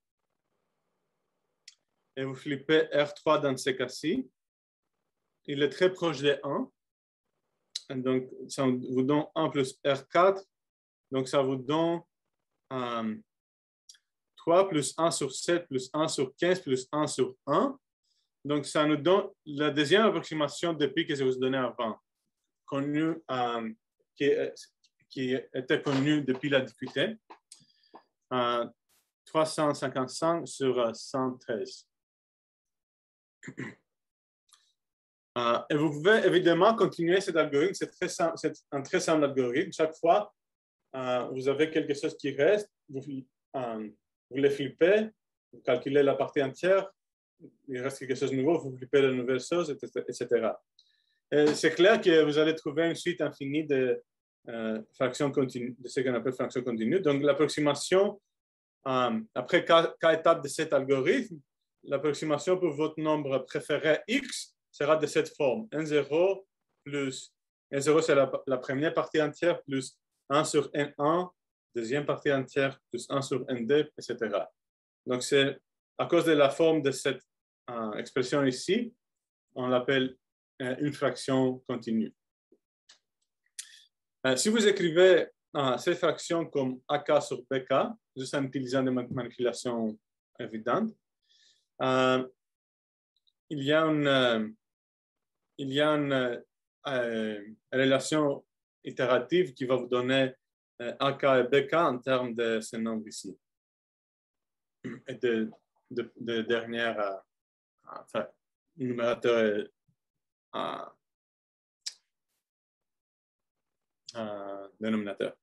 et vous flippez R3 dans ce cas-ci, il est très proche de 1. Et donc, ça vous donne 1 plus R4. Donc, ça vous donne 3 plus 1 sur 7 plus 1 sur 15 plus 1 sur 1. Donc, ça nous donne la deuxième approximation de pi que je vous ai donné avant, connue, qui était connue depuis la difficulté. 355 sur 113. Et vous pouvez évidemment continuer cet algorithme. C'est un très simple algorithme. Chaque fois, vous avez quelque chose qui reste, vous le flippez, vous calculez la partie entière, il reste quelque chose de nouveau, vous flippez la nouvelle chose, etc. C'est clair que vous allez trouver une suite infinie de fractions continues, de ce qu'on appelle fractions continues. Donc, l'approximation, après quatre étapes de cet algorithme, l'approximation pour votre nombre préféré x sera de cette forme. N0 plus N0, c'est la première partie entière, plus 1 sur N1, deuxième partie entière, plus 1 sur N2, etc. Donc, c'est à cause de la forme de cette expression ici, on l'appelle une fraction continue. Si vous écrivez cette fraction comme AK sur BK, juste en utilisant des manipulations évidentes, il y a une relation itérative qui va vous donner AK et BK en termes de ce nombre ici. Et de dernière numérateur dénominateur.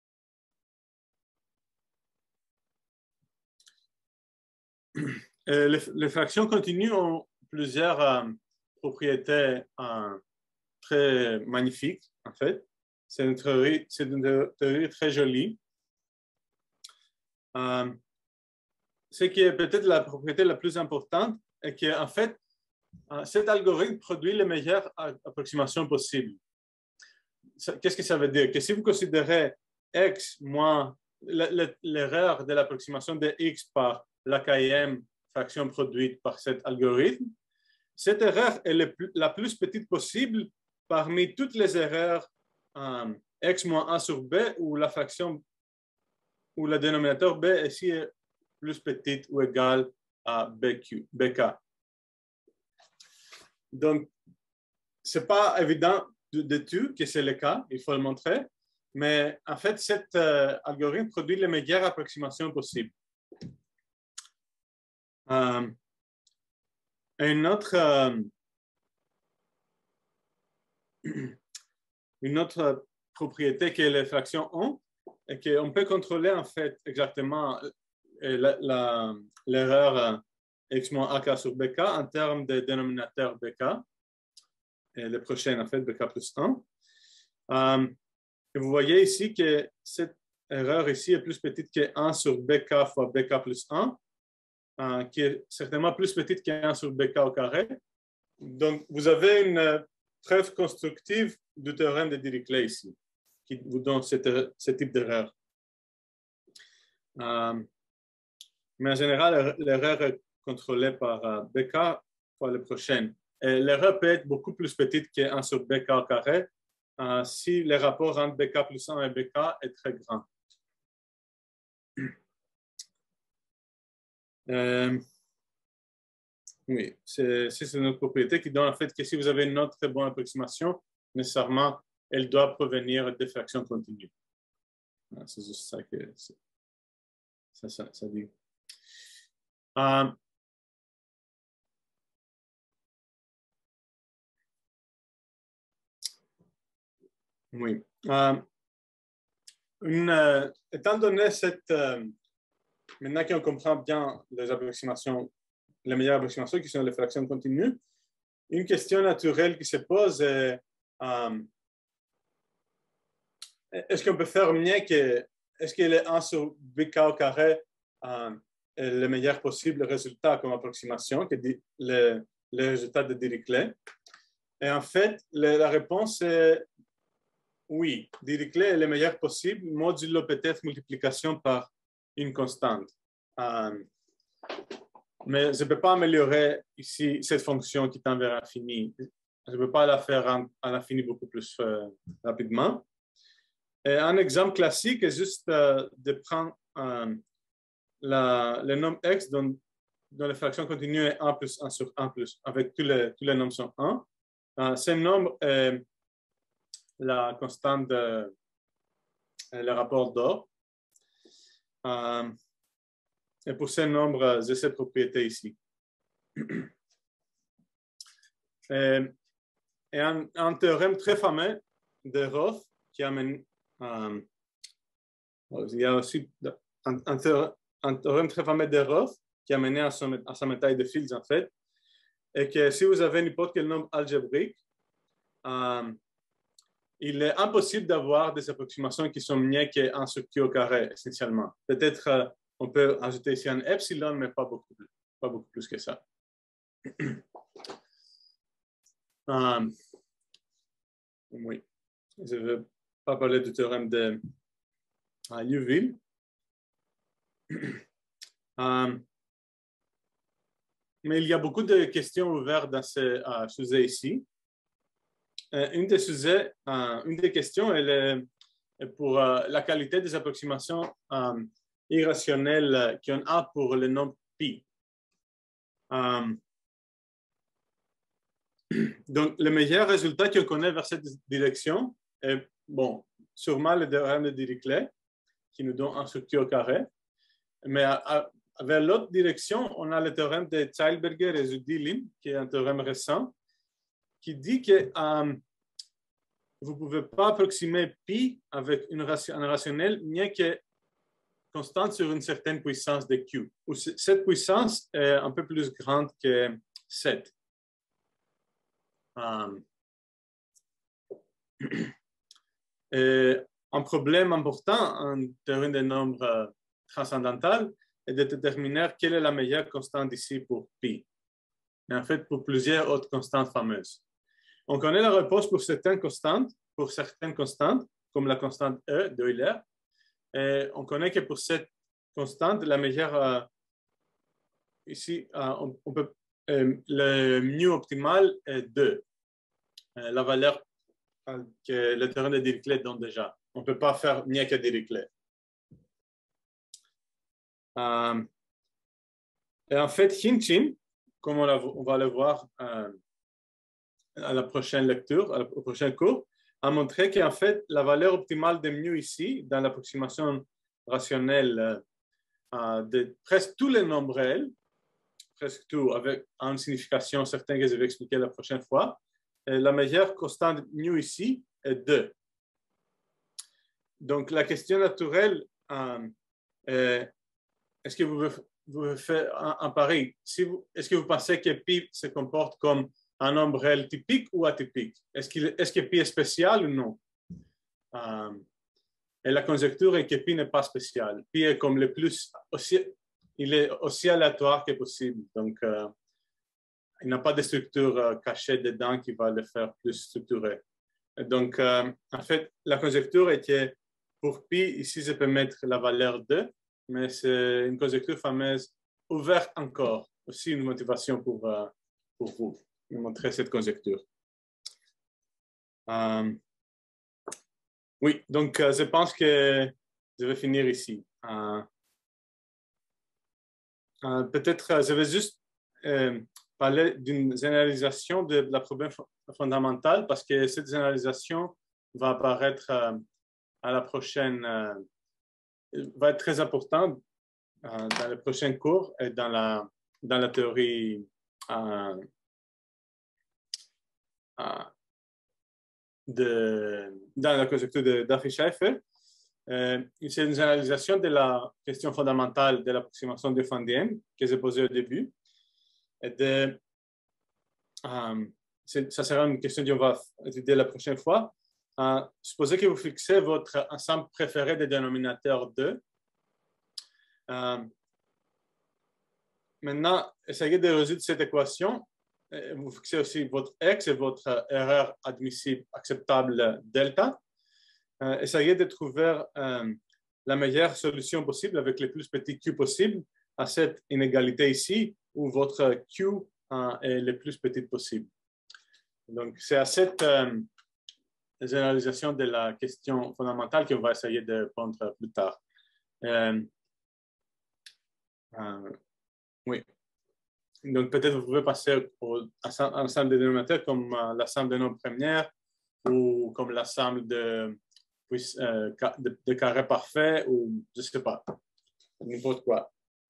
Les fractions continues ont plusieurs propriétés très magnifiques, en fait. C'est une théorie très jolie. Ce qui est peut-être la propriété la plus importante est qu'en fait, cet algorithme produit les meilleures approximations possibles. Qu'est-ce que ça veut dire? Que si vous considérez x moins l'erreur de l'approximation de x par l'AKM fraction produite par cet algorithme, cette erreur est la plus petite possible parmi toutes les erreurs x moins a sur b où la fraction où le dénominateur b ici est plus petite ou égale à bk. Donc, ce n'est pas évident de tout que c'est le cas, il faut le montrer, mais en fait, cet algorithme produit les meilleures approximations possibles. une autre propriété qui est les fractions ont, et qu'on peut contrôler en fait exactement l'erreur x moins AK sur BK en termes de dénominateur BK, et le prochain en fait BK plus 1. Et vous voyez ici que cette erreur ici est plus petite que 1 sur BK fois BK plus 1, qui est certainement plus petite que 1 sur BK au carré. Donc, vous avez une preuve constructive du théorème de Dirichlet ici, qui vous donne ce type d'erreur. Mais en général, l'erreur est contrôlée par BK fois le prochain. L'erreur peut être beaucoup plus petite que 1 sur BK au carré si le rapport entre BK plus 1 et BK est très grand. Oui, c'est une autre propriété qui donne en fait que si vous avez une autre très bonne approximation, nécessairement, elle doit provenir des fractions continues. C'est juste ça que ça dit. Oui. Étant donné maintenant qu'on comprend bien les approximations, les meilleures approximations qui sont les fractions continues, une question naturelle qui se pose est est-ce qu'on peut faire mieux que est-ce que le 1 sur BK au carré est le meilleur possible résultat comme approximation que le résultat de Dirichlet? Et en fait, la réponse est oui, Dirichlet est le meilleur possible, modulo peut-être multiplication par une constante. Mais je ne peux pas améliorer ici cette fonction qui tend vers l'infini. Je ne peux pas la faire à l'infini beaucoup plus rapidement. Et un exemple classique est juste de prendre le nombre x dont la fraction continue est 1 plus 1 sur 1 plus, avec tous les nombres sont 1. Ce nombre est la constante le rapport d'Or. Et pour ce nombre, j'ai cette propriété ici. Et un théorème très fameux de Roth qui amène. Il y a aussi un théorème très fameux de Roth qui a mené à sa médaille de Fields, en fait, et que si vous avez n'importe quel nombre algébrique, il est impossible d'avoir des approximations qui sont mieux que 1 sur Q au carré, essentiellement. Peut-être on peut ajouter ici un epsilon, mais pas beaucoup plus que ça. Oui, je ne veux pas parler du théorème de Liouville. Mais il y a beaucoup de questions ouvertes dans ce sujet ici. Une des questions elle est pour la qualité des approximations irrationnelles qu'on a pour le nombre pi. Donc, le meilleur résultat qu'on connaît vers cette direction est, bon, sûrement le théorème de Dirichlet, qui nous donne 1 sur Q au carré. Mais vers l'autre direction, on a le théorème de Zeilberger et Zudilin, qui est un théorème récent, qui dit que vous ne pouvez pas approximer pi avec un rationnel mieux que constante sur une certaine puissance de Q, où cette puissance est un peu plus grande que 7. Et un problème important en théorie des nombres transcendantales est de déterminer quelle est la meilleure constante ici pour pi. Et en fait, pour plusieurs autres constantes fameuses. On connaît la réponse pour certaines constantes, comme la constante E d'Euler. Et on connaît que pour cette constante, la meilleure, ici, on peut, le mu optimal est 2. La valeur que le théorème de Dirichlet donne déjà. On ne peut pas faire mieux que Dirichlet. Et en fait, Hinchin, comme on va le voir à la prochaine lecture, au prochain cours, a montré qu'en fait, la valeur optimale de mu ici, dans l'approximation rationnelle de presque tous les nombres réels, presque tout, avec une signification certaine que je vais expliquer la prochaine fois. La meilleure constante mu ici est 2. Donc, la question naturelle, est-ce que vous faites un pari? Est-ce que vous pensez que pi se comporte comme un nombre réel typique ou atypique? Est-ce que pi est spécial ou non? Et la conjecture est que pi n'est pas spécial. Pi est comme le plus, il est aussi aléatoire que possible. Donc, il n'a pas de structure cachée dedans qui va le faire plus structuré. Donc, en fait, la conjecture est que pour pi, ici, je peux mettre la valeur 2, mais c'est une conjecture fameuse ouverte encore. Aussi une motivation pour vous de montrer cette conjecture. Oui, donc je pense que je vais finir ici. Peut-être je vais juste parler d'une généralisation de la problème fondamentale parce que cette généralisation va apparaître à la prochaine, va être très importante dans le prochain cours et dans la théorie dans la conjecture d'Affy-Scheffer. C'est une généralisation de la question fondamentale de l'approximation de Van Dien que j'ai posée au début. Ça sera une question qu'on va étudier la prochaine fois. Supposez que vous fixez votre ensemble préféré des dénominateurs 2. Maintenant, essayez de résoudre cette équation. Vous fixez aussi votre x et votre erreur admissible acceptable delta. Essayez de trouver la meilleure solution possible avec le plus petit q possible à cette inégalité ici où votre q est le plus petit possible. Donc, c'est à cette généralisation de la question fondamentale qu'on va essayer de répondre plus tard. Oui. Donc, peut-être vous pouvez passer à l'ensemble des dénominateurs comme l'ensemble des nombres premières ou comme l'ensemble de carrés parfaits ou je ne sais pas, n'importe quoi.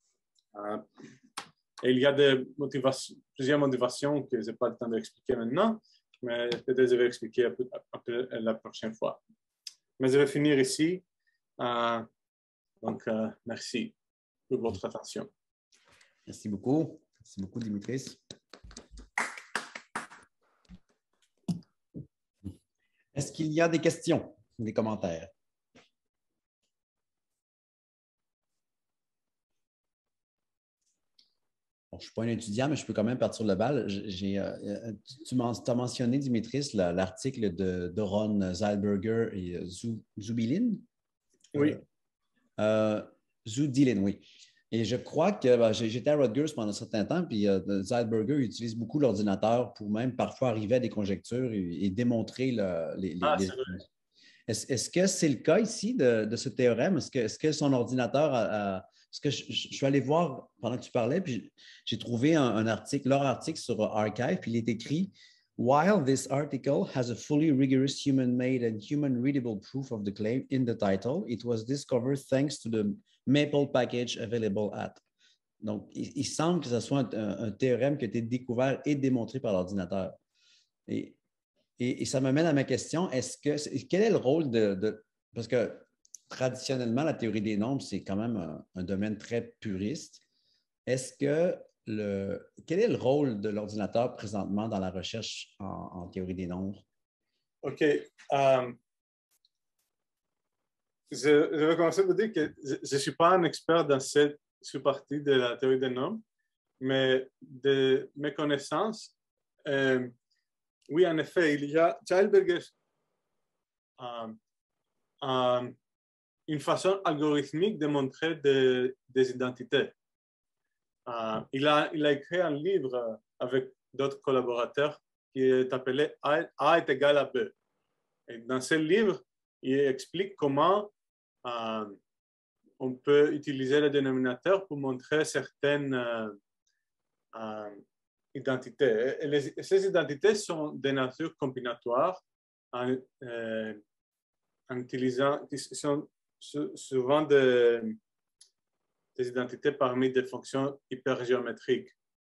Et il y a plusieurs motivations que je n'ai pas le temps d'expliquer maintenant, mais peut-être je vais expliquer la prochaine fois. Mais je vais finir ici. Donc, merci pour votre attention. Merci beaucoup. Merci beaucoup, Dimitris. Est-ce qu'il y a des questions, des commentaires? Bon, je ne suis pas un étudiant, mais je peux quand même partir le bal. Tu as mentionné, Dimitris, l'article de Doron Zeilberger et Zubilin? Oui. Zudilin, oui. Et je crois que j'étais à Rutgers pendant un certain temps, puis Zeilberger utilise beaucoup l'ordinateur pour même parfois arriver à des conjectures et démontrer les. Est-ce que c'est le cas ici de ce théorème? Est-ce que son ordinateur parce que je suis allé voir pendant que tu parlais, puis j'ai trouvé leur article sur Archive, puis il est écrit While this article has a fully rigorous human-made and human-readable proof of the claim in the title, it was discovered thanks to the Maple package available at. Donc, il semble que ce soit un théorème qui a été découvert et démontré par l'ordinateur. Et ça m'amène à ma question, quel est le rôle parce que traditionnellement, la théorie des nombres, c'est quand même un domaine très puriste. Quel est le rôle de l'ordinateur présentement dans la recherche en théorie des nombres? OK. Je vais commencer par dire que je ne suis pas un expert dans cette sous-partie de la théorie des nombres, mais de mes connaissances, oui, en effet, il y a Zeilberger une façon algorithmique de montrer des identités. Il a écrit un livre avec d'autres collaborateurs qui est appelé A est égal à B. Et dans ce livre, il explique comment on peut utiliser le dénominateur pour montrer certaines identités. Et ces identités sont de nature combinatoire en utilisant, qui sont souvent des identités parmi des fonctions hypergéométriques.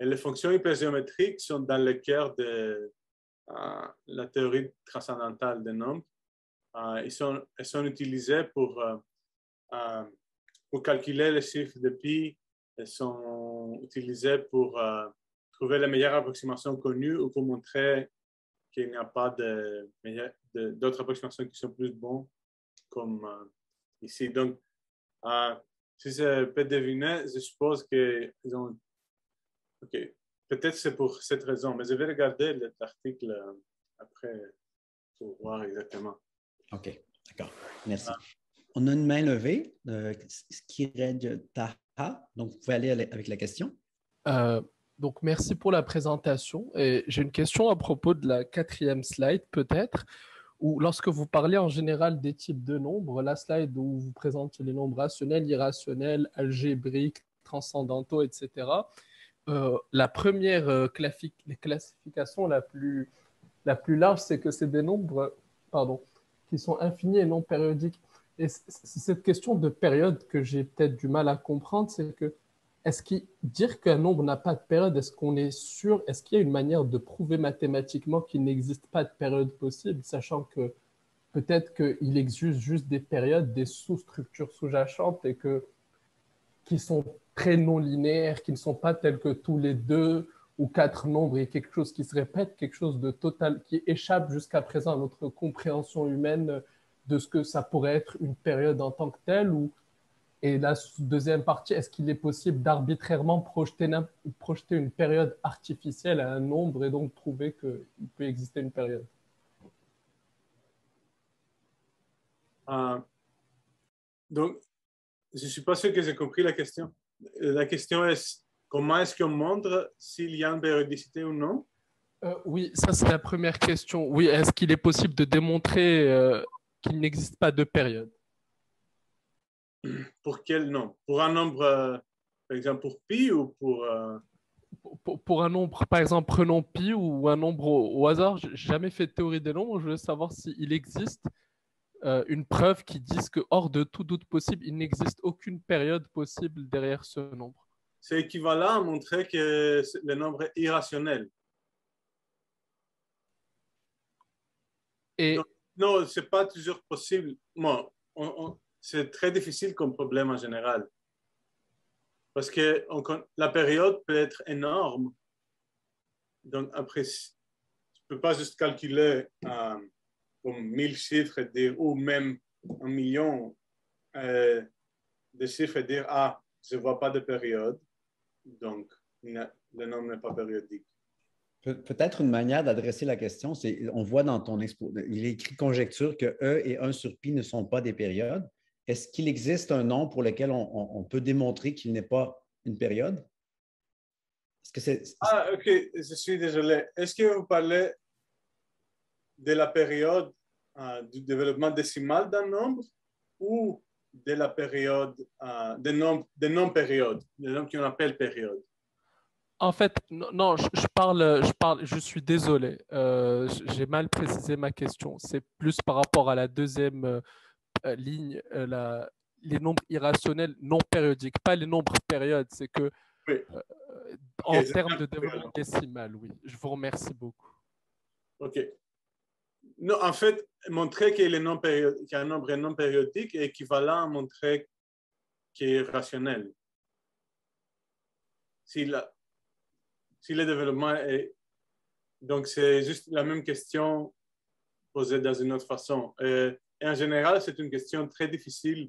Et les fonctions hypergéométriques sont dans le cœur de la théorie transcendantale des nombres. Elles sont utilisées pour calculer les chiffres de pi. Elles sont utilisées pour trouver la meilleure approximation connue ou pour montrer qu'il n'y a pas d'autres approximations qui sont plus bonnes, comme ici. Donc, si je peux deviner, je suppose qu'ils ont... OK. Peut-être c'est pour cette raison, mais je vais regarder l'article après pour voir exactement. OK, d'accord. Merci. On a une main levée, Skirej Taha. Donc, vous pouvez aller avec la question. Donc, merci pour la présentation. Et j'ai une question à propos de la 4e slide, peut-être, où lorsque vous parlez en général des types de nombres, la slide où vous présentez les nombres rationnels, irrationnels, algébriques, transcendantaux, etc., la première classification la plus large, c'est que c'est des nombres qui sont infinis et non périodiques. Et c'est cette question de période que j'ai peut-être du mal à comprendre, c'est que dire qu'un nombre n'a pas de période, est-ce qu'on est sûr, est-ce qu'il y a une manière de prouver mathématiquement qu'il n'existe pas de période possible, sachant que peut-être qu'il existe juste des périodes, des sous-structures sous-jacentes qui sont très non linéaires, qui ne sont pas telles que tous les 2 ou 4 nombres et quelque chose qui se répète, quelque chose de total, qui échappe jusqu'à présent à notre compréhension humaine de ce que ça pourrait être une période en tant que telle. Et la deuxième partie, est-ce qu'il est possible d'arbitrairement projeter une période artificielle à un nombre et donc prouver qu'il peut exister une période? Donc, je ne suis pas sûr que j'ai compris la question. La question est comment est-ce qu'on montre s'il y a une périodicité ou non? Oui, ça c'est la première question. Oui, est-ce qu'il est possible de démontrer qu'il n'existe pas de période? Pour quel nombre? Pour un nombre, par exemple, pour pi ou pour... Pour un nombre, par exemple, prenons pi ou un nombre au hasard. Je n'ai jamais fait de théorie des nombres. Je veux savoir s'il existe une preuve qui dise que, hors de tout doute possible, il n'existe aucune période possible derrière ce nombre. C'est équivalent à montrer que le nombre est irrationnel. Et... Donc, non, ce n'est pas toujours possible. Bon, c'est très difficile comme problème en général. Parce que la période peut être énorme. Donc, après, tu ne peux pas juste calculer comme 1000 chiffres et dire, ou même 1 million de chiffres et dire, je ne vois pas de période. Donc, le nombre n'est pas périodique. Peut-être une manière d'adresser la question, c'est, on voit dans ton expo, il est écrit conjecture que E et 1 sur pi ne sont pas des périodes. Est-ce qu'il existe un nombre pour lequel on peut démontrer qu'il n'est pas une période? Est-ce que OK, je suis désolé. Est-ce que vous parlez de la période du développement décimal d'un nombre ou de la période des non-périodes, des nombres qu'on appelle périodes? En fait, non, je suis désolé. J'ai mal précisé ma question. C'est plus par rapport à la deuxième ligne, les nombres irrationnels non périodiques, pas les nombres périodes. C'est que, oui. En termes de développement décimal, oui. Je vous remercie beaucoup. OK. Non, en fait, montrer qu'il y a un nombre non périodique est équivalent à montrer qu'il est rationnel. Si le développement est... Donc, c'est juste la même question posée dans une autre façon. Et en général, c'est une question très difficile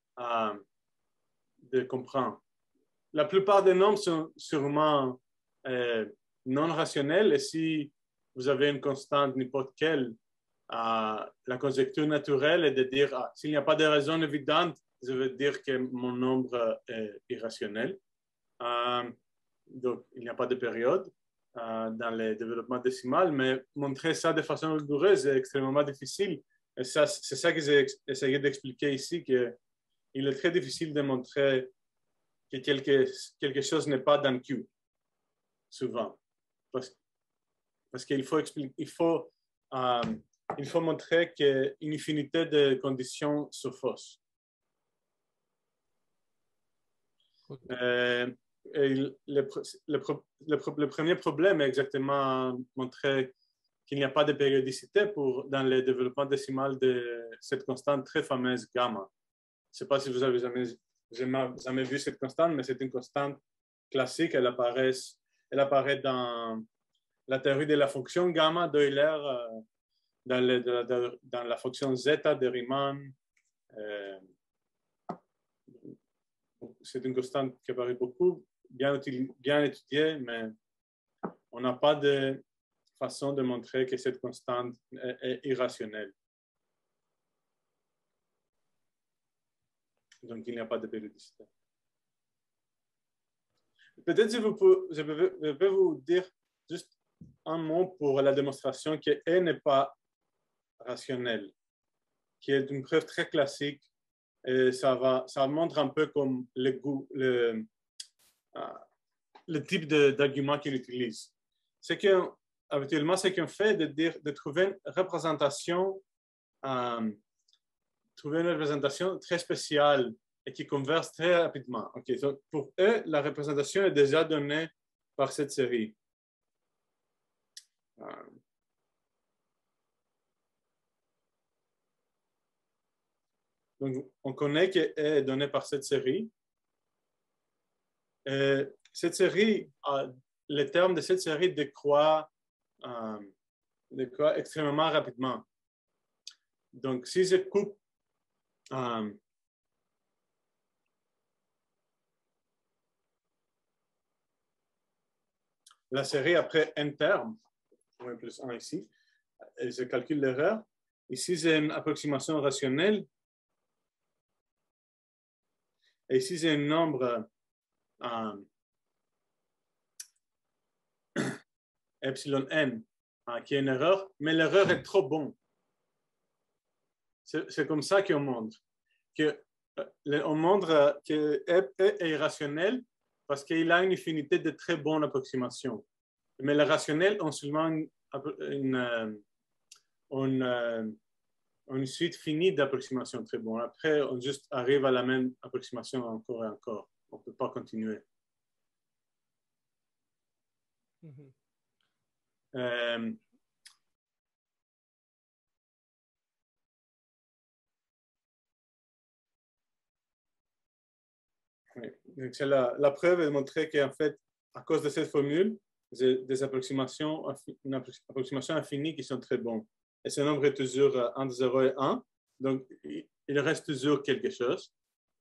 de comprendre. La plupart des nombres sont sûrement non rationnels et si vous avez une constante n'importe quelle, la conjecture naturelle est de dire s'il n'y a pas de raison évidente, je veux dire que mon nombre est irrationnel. Donc, il n'y a pas de période dans le développement décimal, mais montrer ça de façon rigoureuse est extrêmement difficile. Et c'est ça que j'ai essayé d'expliquer ici, qu'il est très difficile de montrer que quelque chose n'est pas dans Q, souvent. Parce qu'il faut montrer qu'une infinité de conditions sont fausses. Okay. le premier problème est exactement montrer qu'il n'y a pas de périodicité dans le développement décimal de cette constante très fameuse gamma. Je ne sais pas si vous avez jamais vu cette constante, mais c'est une constante classique. Elle apparaît dans la théorie de la fonction gamma d'Euler, dans la fonction zeta de Riemann. C'est une constante qui apparaît beaucoup, bien étudiée, mais on n'a pas de façon de montrer que cette constante est irrationnelle. Donc, il n'y a pas de périodicité. Peut-être je peux vous dire juste un mot pour la démonstration que E n'est pas rationnel, qui est une preuve très classique. Et ça montre un peu comme le type d'argument qu'il utilise. Habituellement, ce qu'on fait, de trouver une représentation très spéciale et qui converse très rapidement. Okay, donc pour eux, la représentation est déjà donnée par cette série. Donc, on connaît qu'elle est donnée par cette série. Cette série, les termes de cette série décroît extrêmement rapidement. Donc, si je coupe la série après n termes, 1 plus 1 ici, et je calcule l'erreur, ici j'ai une approximation rationnelle, et ici j'ai un nombre epsilon n qui est une erreur, mais l'erreur est trop bonne. C'est comme ça qu'on montre. On montre que E est irrationnel parce qu'il a une infinité de très bonnes approximations. Mais les rationnels ont seulement une suite finie d'approximations très bonnes. Après, on juste arrive à la même approximation encore et encore. On ne peut pas continuer. Oui. La preuve est de montrer qu'en fait, à cause de cette formule, j'ai une approximation infinie qui sont très bonnes. Et ce nombre est toujours entre 0 et 1. Donc, il reste toujours quelque chose.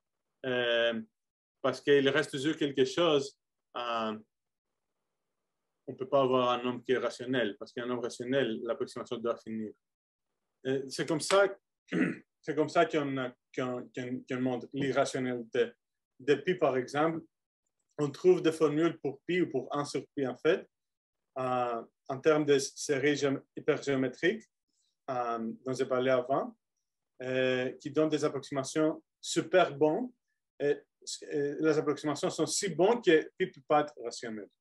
Parce qu'il reste toujours quelque chose, on ne peut pas avoir un nombre qui est rationnel. Parce qu'un nombre rationnel, l'approximation doit finir. C'est comme ça qu'on montre l'irrationalité. De pi, par exemple, on trouve des formules pour pi ou pour 1 sur pi, en fait, en termes de séries hypergéométriques, dont j'ai parlé avant, qui donnent des approximations super bonnes. Et les approximations sont si bonnes que pi ne peut pas être rationnel.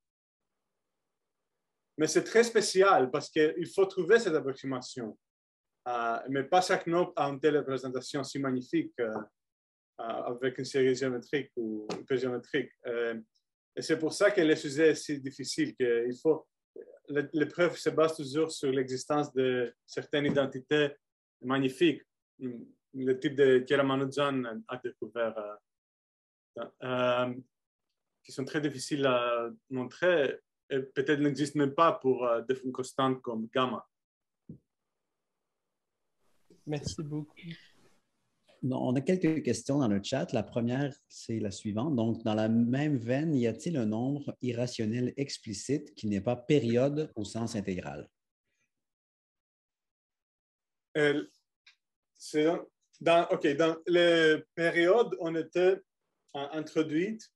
Mais c'est très spécial parce qu'il faut trouver cette approximation. Mais pas chaque nombre a une telle représentation si magnifique. Avec une série géométrique ou hypergéométrique. Et c'est pour ça que le sujet est si difficile. Les preuves se basent toujours sur l'existence de certaines identités magnifiques, le type que Ramanujan a découvert, qui sont très difficiles à montrer et peut-être n'existent même pas pour une constante comme gamma. Merci beaucoup. On a quelques questions dans le chat. La première, c'est la suivante. Donc, dans la même veine, y a-t-il un nombre irrationnel explicite qui n'est pas période au sens intégral? Dans les périodes, on était introduite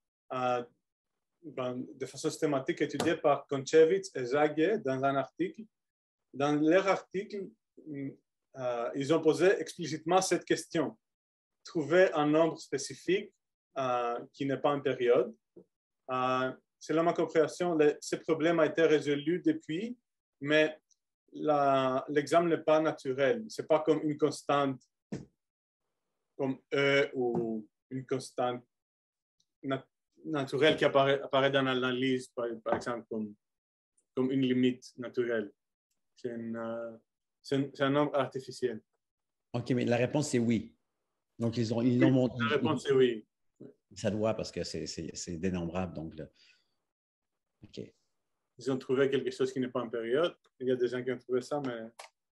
de façon systématique étudiée par Konchevitz et Zage dans un article. Dans leur article, ils ont posé explicitement cette question. Trouver un nombre spécifique qui n'est pas une période. Selon ma compréhension, ce problème a été résolu depuis, mais l'exemple n'est pas naturel. Ce n'est pas comme une constante comme E ou une constante naturel qui apparaît dans l'analyse, par exemple, comme une limite naturelle. C'est un nombre artificiel. OK, mais la réponse, c'est oui. Donc, ils l'ont montré. La réponse est oui. Ça doit parce que c'est dénombrable. Donc, là. OK. Ils ont trouvé quelque chose qui n'est pas en période. Il y a des gens qui ont trouvé ça, mais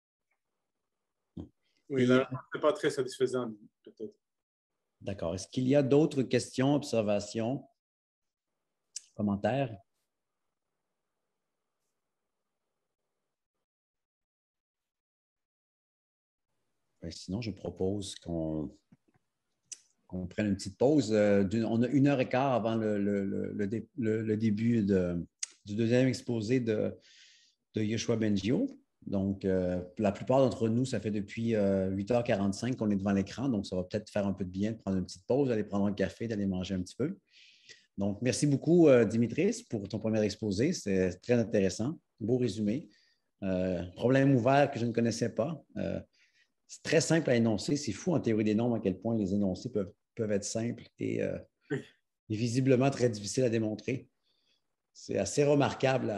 oui, la réponse n'est pas très satisfaisante, peut-être. D'accord. Est-ce qu'il y a d'autres questions, observations, commentaires? Sinon, je propose qu'on prenne une petite pause. On a 1h15 avant le début du deuxième exposé de Yoshua Bengio. Donc, la plupart d'entre nous, ça fait depuis 8h45 qu'on est devant l'écran. Donc, ça va peut-être faire un peu de bien de prendre une petite pause, d'aller prendre un café, d'aller manger un petit peu. Donc, merci beaucoup, Dimitris, pour ton premier exposé. C'est très intéressant. Beau résumé. Problème ouvert que je ne connaissais pas. C'est très simple à énoncer. C'est fou en théorie des nombres à quel point les énoncés peuvent être simples et visiblement très difficiles à démontrer. C'est assez remarquable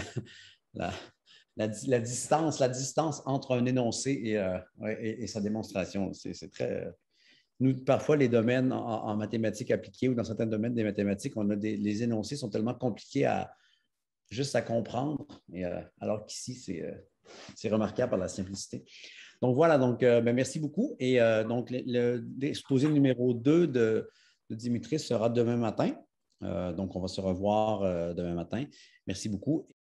la distance entre un énoncé et sa démonstration. C'est très. Nous, parfois, les domaines en mathématiques appliquées ou dans certains domaines des mathématiques, les énoncés sont tellement compliqués juste à comprendre, alors qu'ici, c'est remarquable par la simplicité. Donc voilà, merci beaucoup. Et donc, l'exposé numéro 2 de Dimitris sera demain matin. Donc, on va se revoir demain matin. Merci beaucoup.